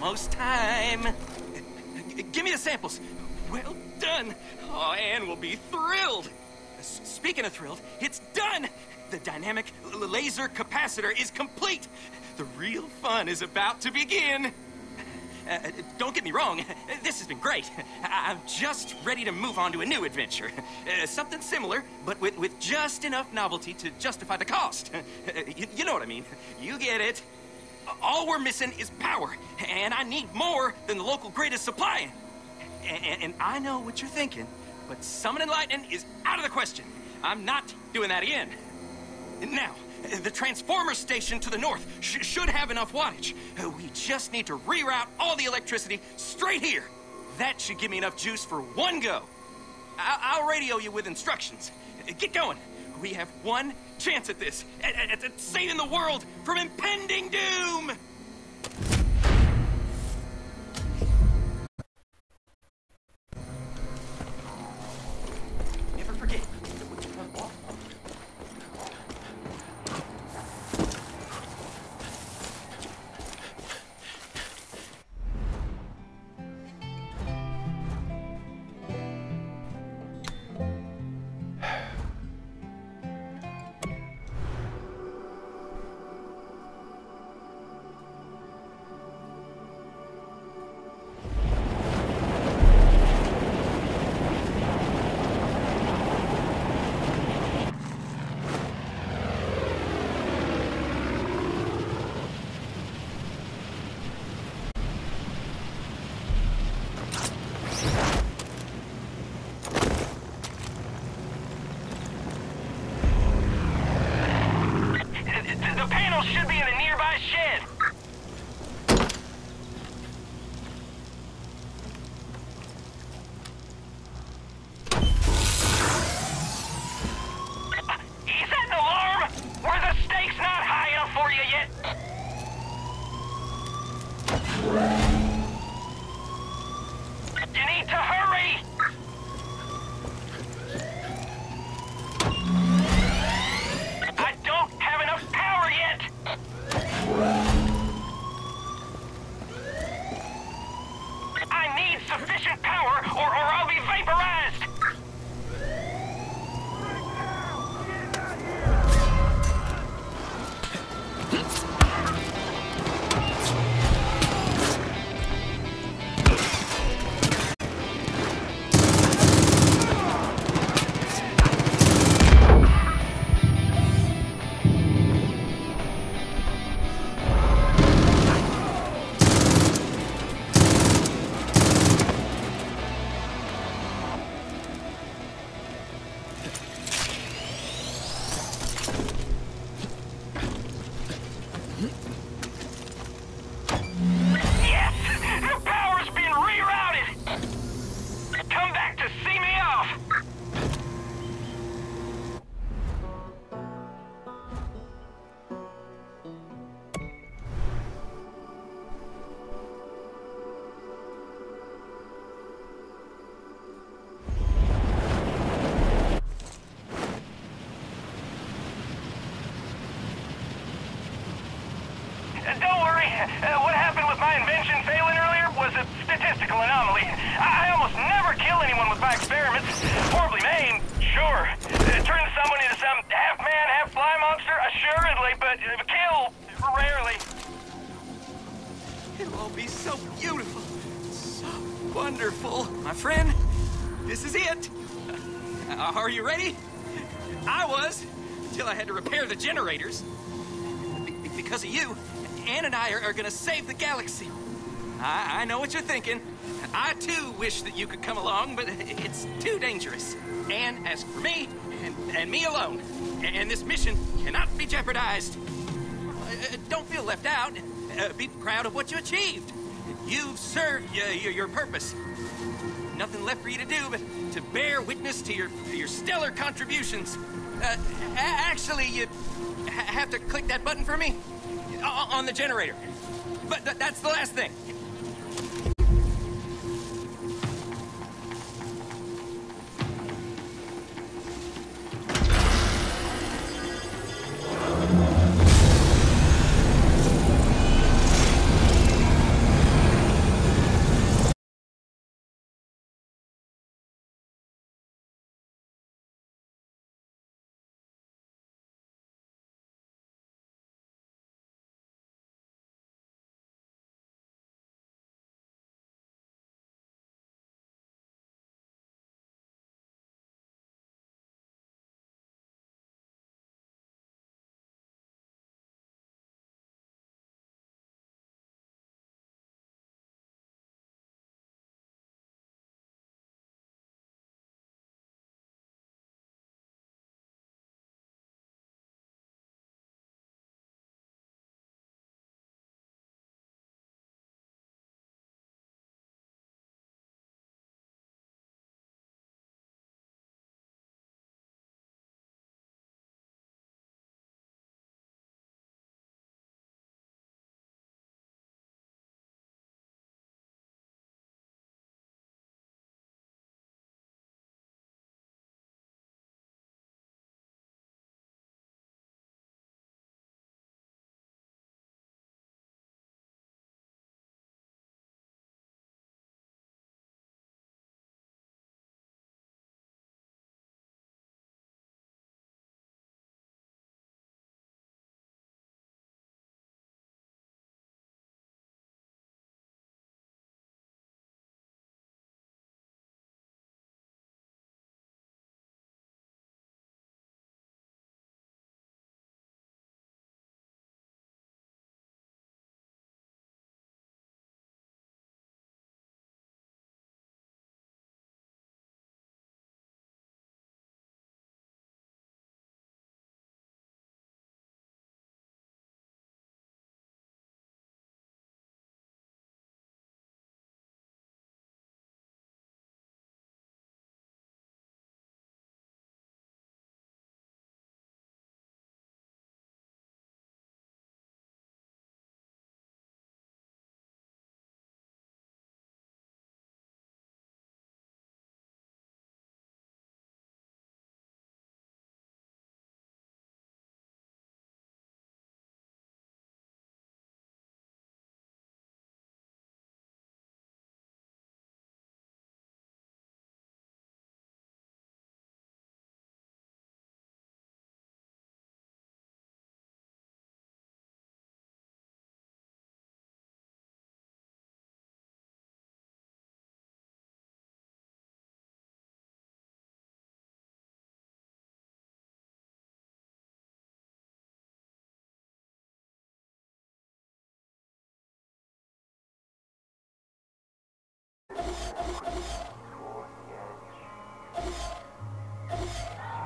almost time. G- give me the samples. Well done. Oh, Anne will be thrilled. S- speaking of thrilled, it's done. The dynamic l- laser capacitor is complete. The real fun is about to begin. Uh, don't get me wrong, this has been great. I- I'm just ready to move on to a new adventure. Uh, something similar, but with, with just enough novelty to justify the cost. Uh, you, you know what I mean. You get it. All we're missing is power, and I need more than the local grid is supplying. And, and I know what you're thinking, but summoning lightning is out of the question. I'm not doing that again. Now, the transformer station to the north sh should have enough wattage. Uh, we just need to reroute all the electricity straight here. That should give me enough juice for one go. I I'll radio you with instructions. Uh, get going. We have one chance at this, at, at, at saving the world from impending doom! Never forget. The panel should be in a nearby shed. Is that an alarm? Were the stakes not high enough for you yet? You need to hurry! I don't have enough power yet! I need sufficient power or, or I'll be vaporized! Yes! The power's been rerouted! Come back to see me off! Don't worry. Uh, what happened with my invention failing earlier was a statistical anomaly. I, I almost never kill anyone with my experiments. Horribly maimed, sure. Uh, turn someone into some half-man, half-fly monster, assuredly, but uh, kill, rarely. It'll all be so beautiful, so wonderful. My friend, this is it. Uh, are you ready? I was, until I had to repair the generators. Be because of you, Anne and I are, are gonna save the galaxy. I, I know what you're thinking. I, too, wish that you could come along, but it's too dangerous. Anne asked for me, and, and me alone. And this mission cannot be jeopardized. Uh, don't feel left out. Uh, be proud of what you achieved. You've served uh, your, your purpose. Nothing left for you to do but to bear witness to your, to your stellar contributions. Uh, actually, you ha have to click that button for me uh, on the generator. But th that's the last thing.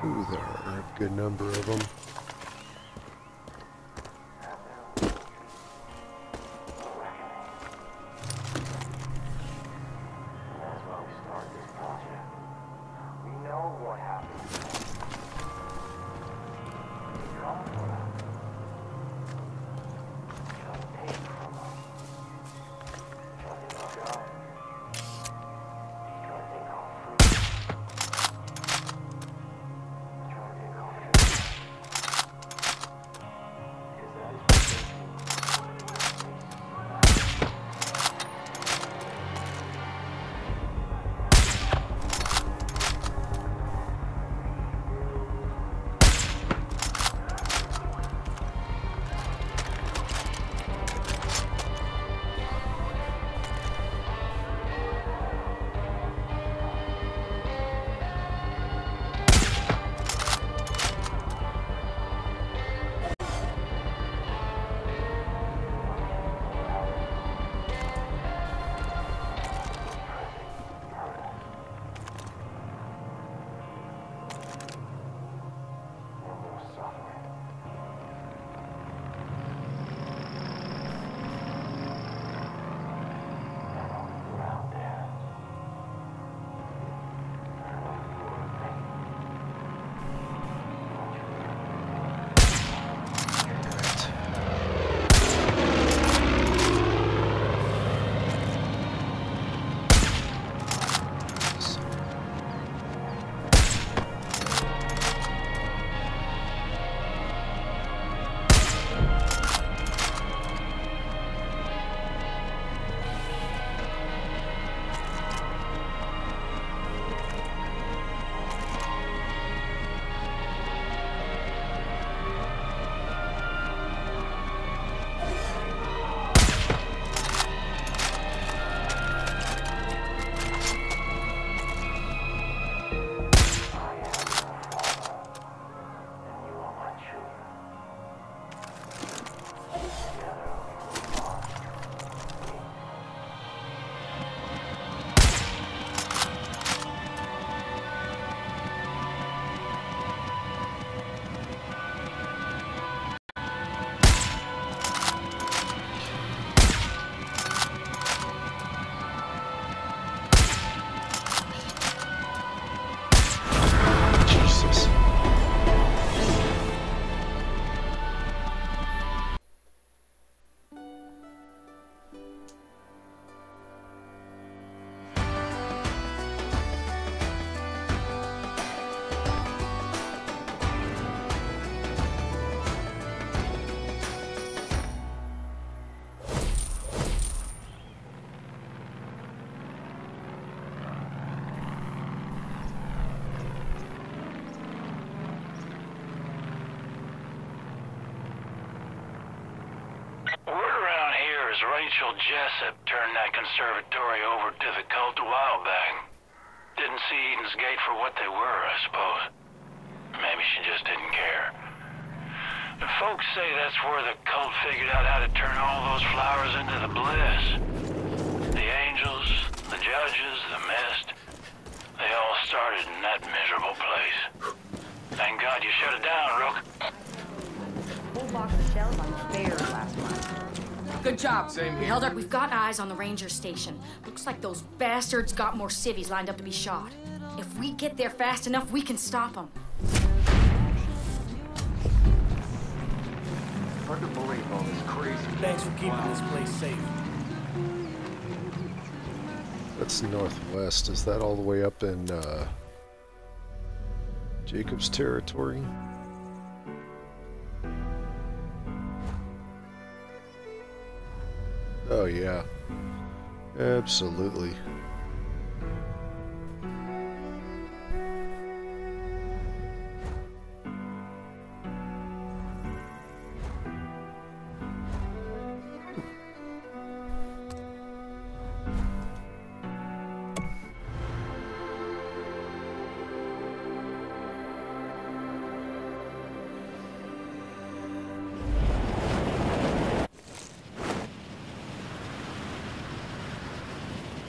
Ooh, there are a good number of them.
Rachel Jessup turned that conservatory over to the cult a while back. Didn't see Eden's Gate for what they were, I suppose. Maybe she just didn't care. And folks say that's where the cult figured out how to turn all those flowers into the bliss. The angels, the judges, the mist, they all started in that miserable place. Thank God you shut it down, Rook.
Whole box of shells on the stairs last month.
Good job.
Same
We
here.
held our, we've got eyes on the ranger station. Looks like those bastards got more civvies lined up to be shot. If we get there fast enough, we can stop them.
Hard to believe all this crazy.
Thanks for keeping
wow.
this place safe.
That's northwest. Is that all the way up in uh, Jacob's territory? Oh yeah, absolutely.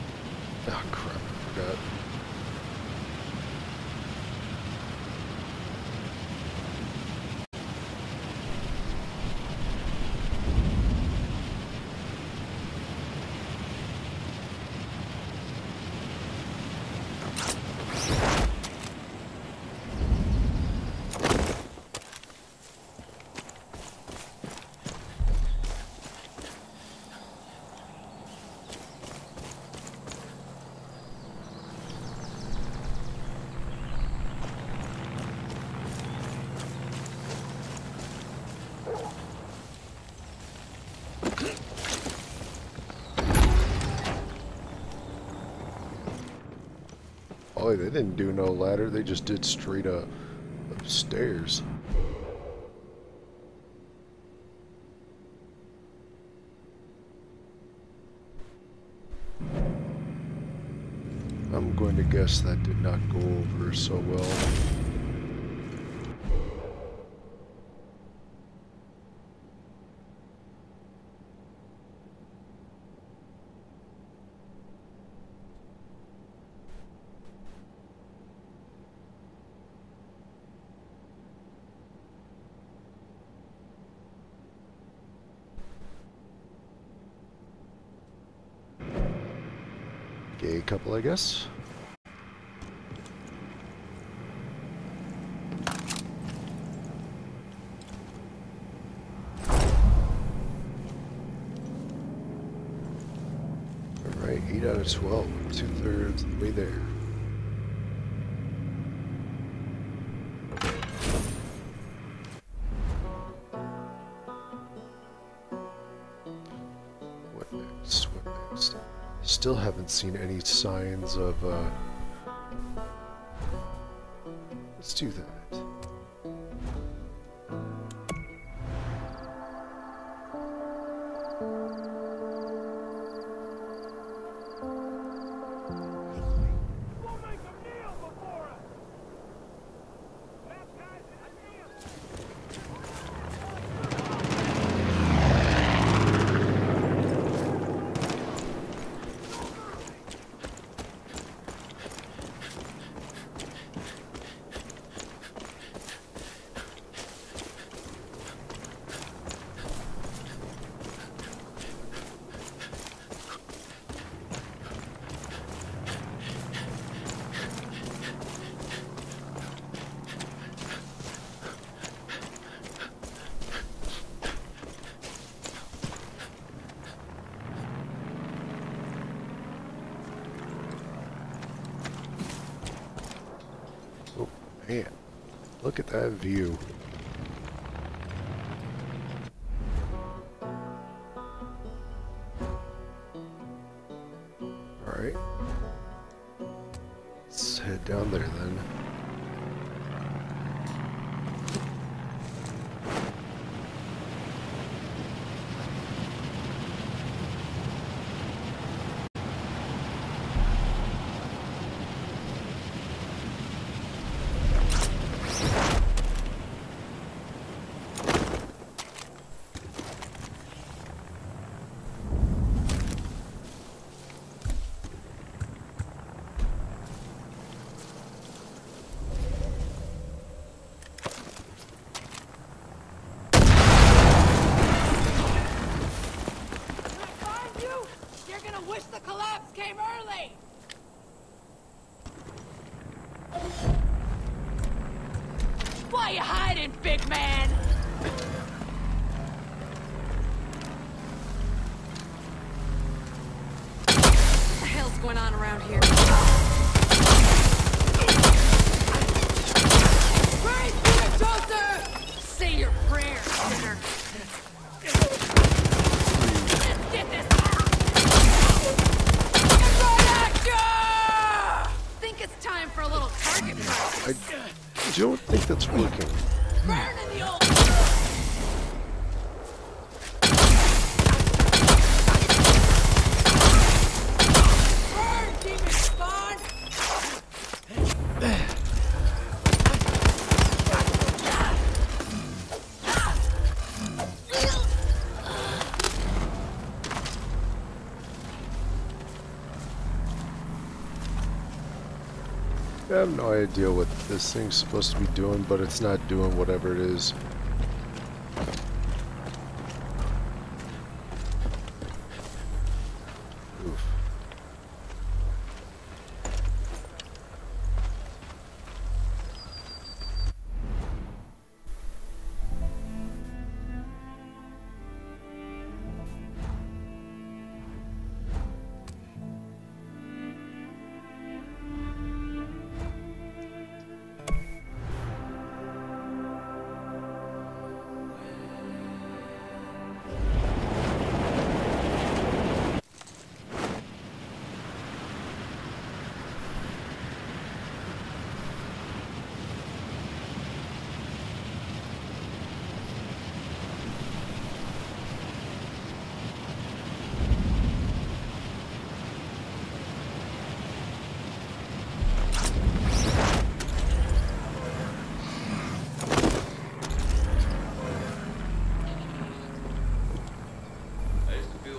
Oh crap, I forgot. Oh, they didn't do no ladder, they just did straight up upstairs. I'm going to guess that did not go over so well. Gay couple, I guess. Alright, eight out of twelve, two thirds of the way there. What next? What next? Still haven't seen any signs of, uh... let's do that. Man, look at that view. Alright. Let's head down there then.
Wish the collapse came early! Why you hiding, big man?
What the hell's going on around here?
Pray for it, Toaster! Say your prayers, sinner. Let's get this think it's time for a little target practice.
I don't think that's working.
Burn in the old... Burn, demon spawn!
I have no idea what this thing's supposed to be doing, but it's not doing whatever it is. Oof.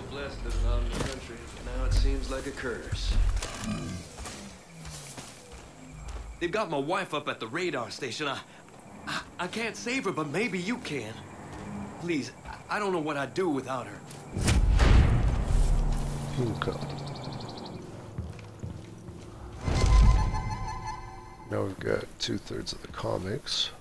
blessed living out in the country. Now it seems like a curse. They've got my wife up at the radar station. I, I, I can't save her, but maybe you can. Please, I don't know what I'd do without her.
Okay. Now we've got two-thirds of the comics.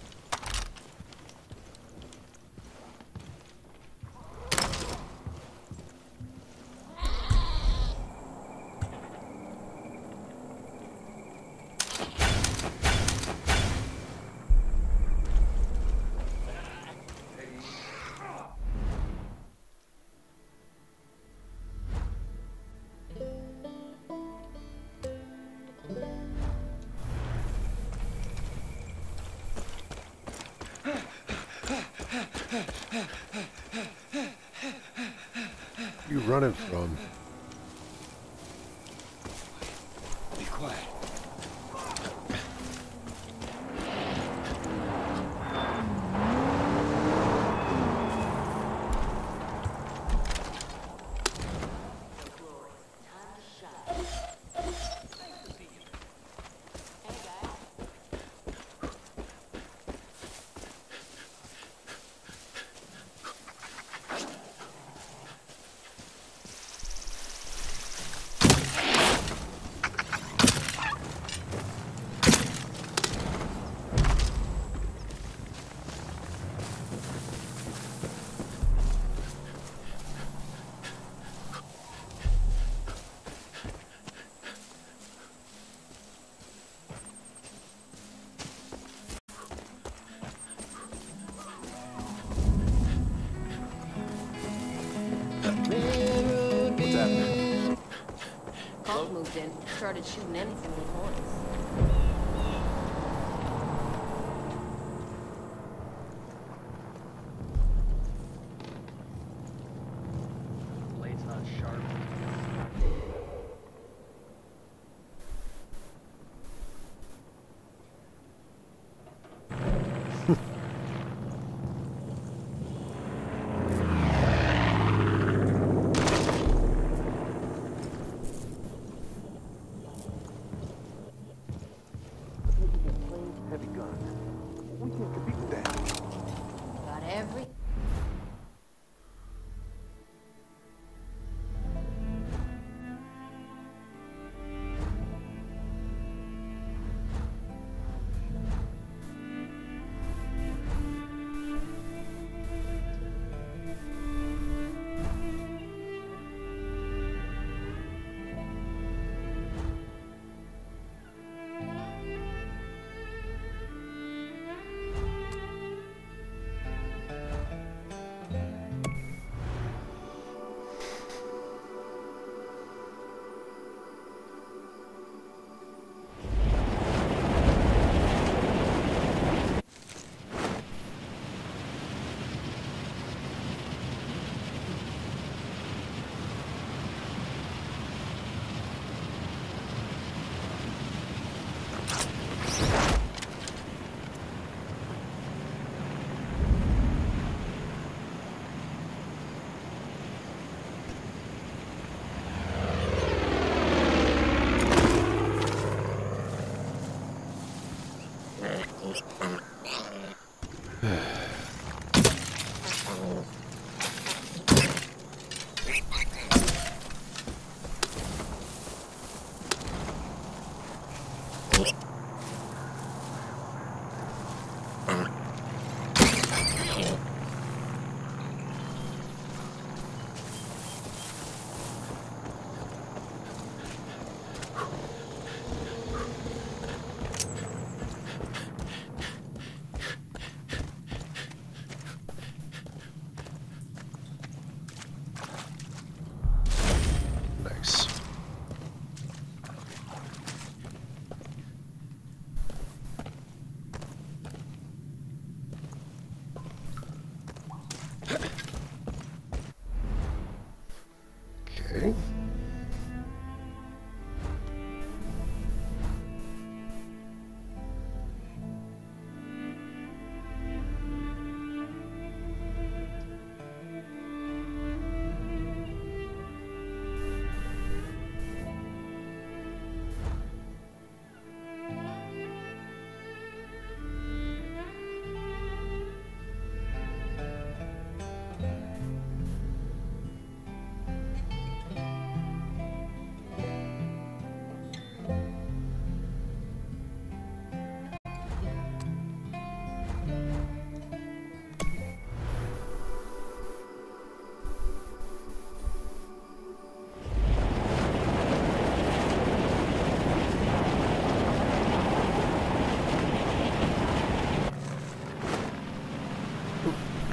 You running from?
Be quiet.
What's happening? Cop moved in, started shooting anything with horns.
Blade's not sharp.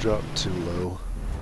dropped too low.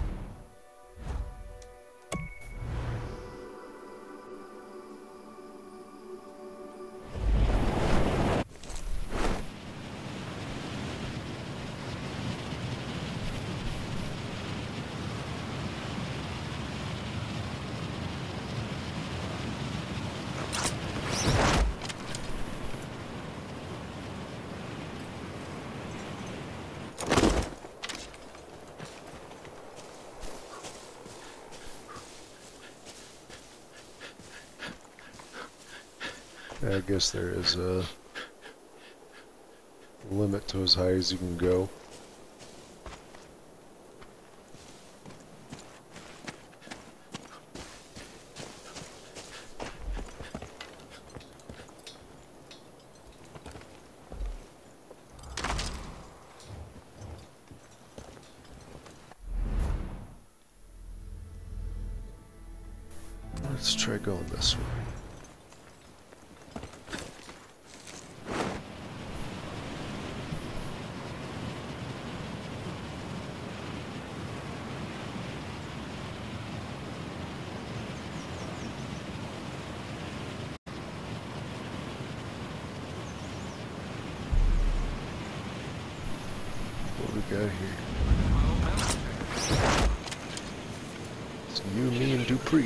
I guess there is a limit to as high as you can go. Let's try going this way. What we got here? It's you, me, and Dupree.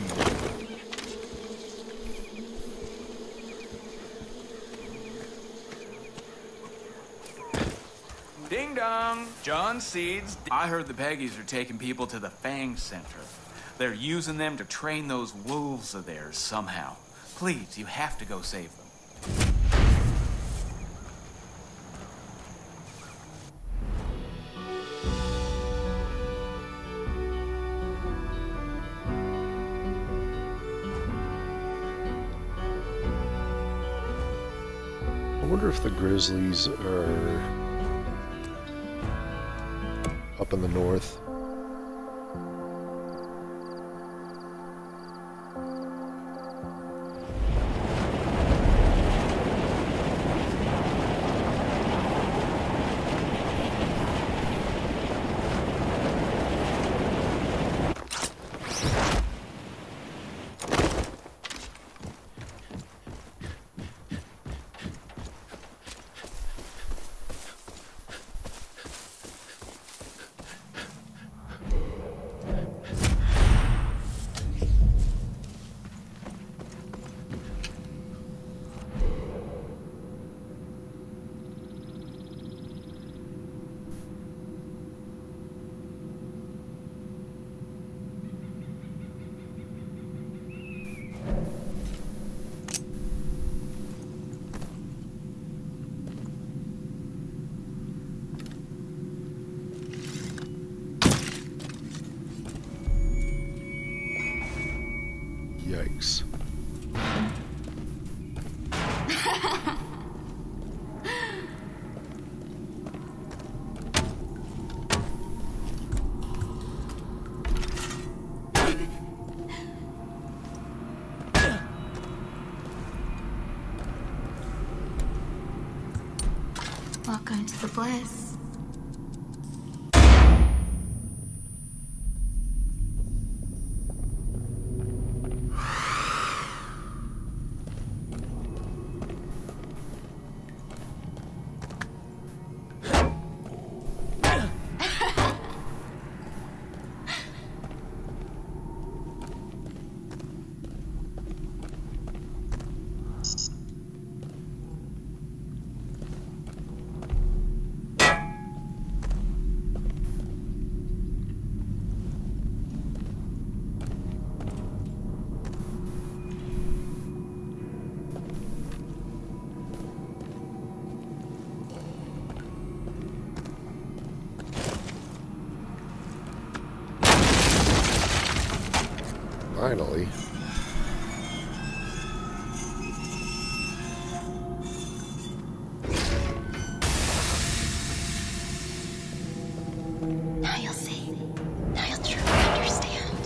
Ding dong! John Seeds. I heard the Peggies are taking people to the Fang Center. They're using them to train those wolves of theirs somehow. Please, you have to go save them.
I wonder if the Grizzlies are up in the north. Yikes.
Welcome to the Bliss. Finally. Now you'll see. Now you'll truly understand.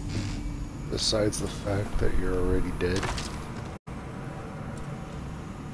Besides the fact that you're already dead.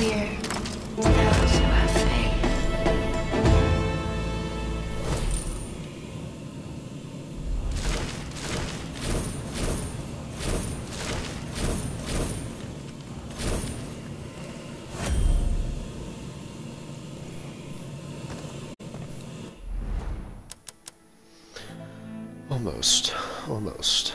clear to those who have faith.
Almost. Almost.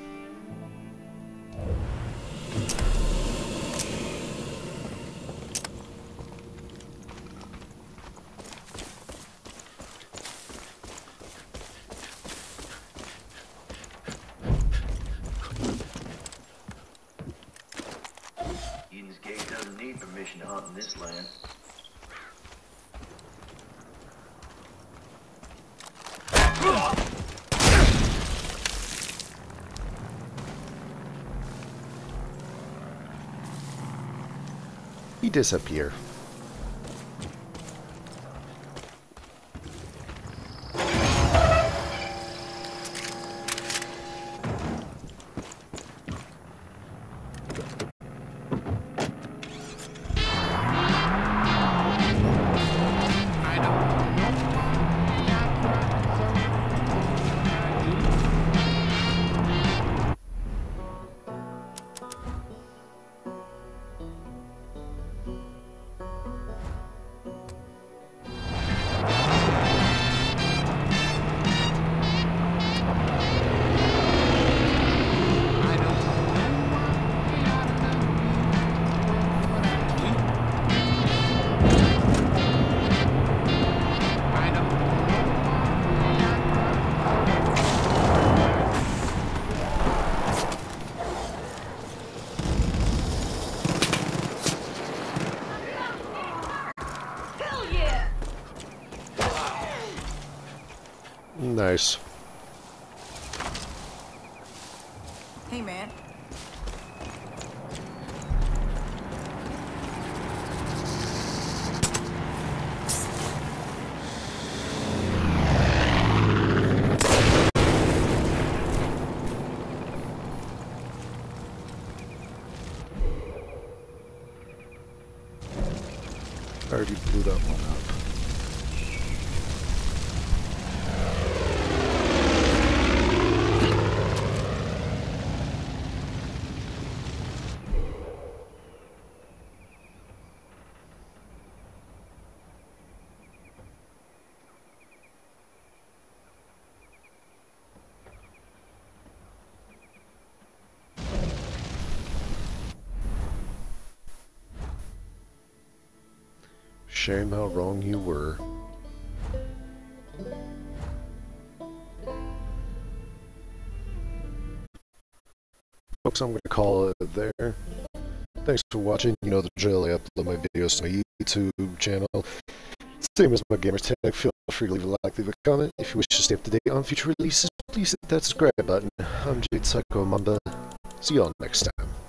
Eden's Gate doesn't need permission to hunt in this land.
He disappear. Nice.
Hey, man.
Already blew that one up. Shame how wrong you were. Folks, I'm going to call it there. Thanks for watching. You know the drill. I upload my videos to my YouTube channel. Same as my gamer tag. Feel free to leave a like, leave a comment. If you wish to stay up to date on future releases, please hit that subscribe button. I'm Jade Psycho Mamba. See y'all next time.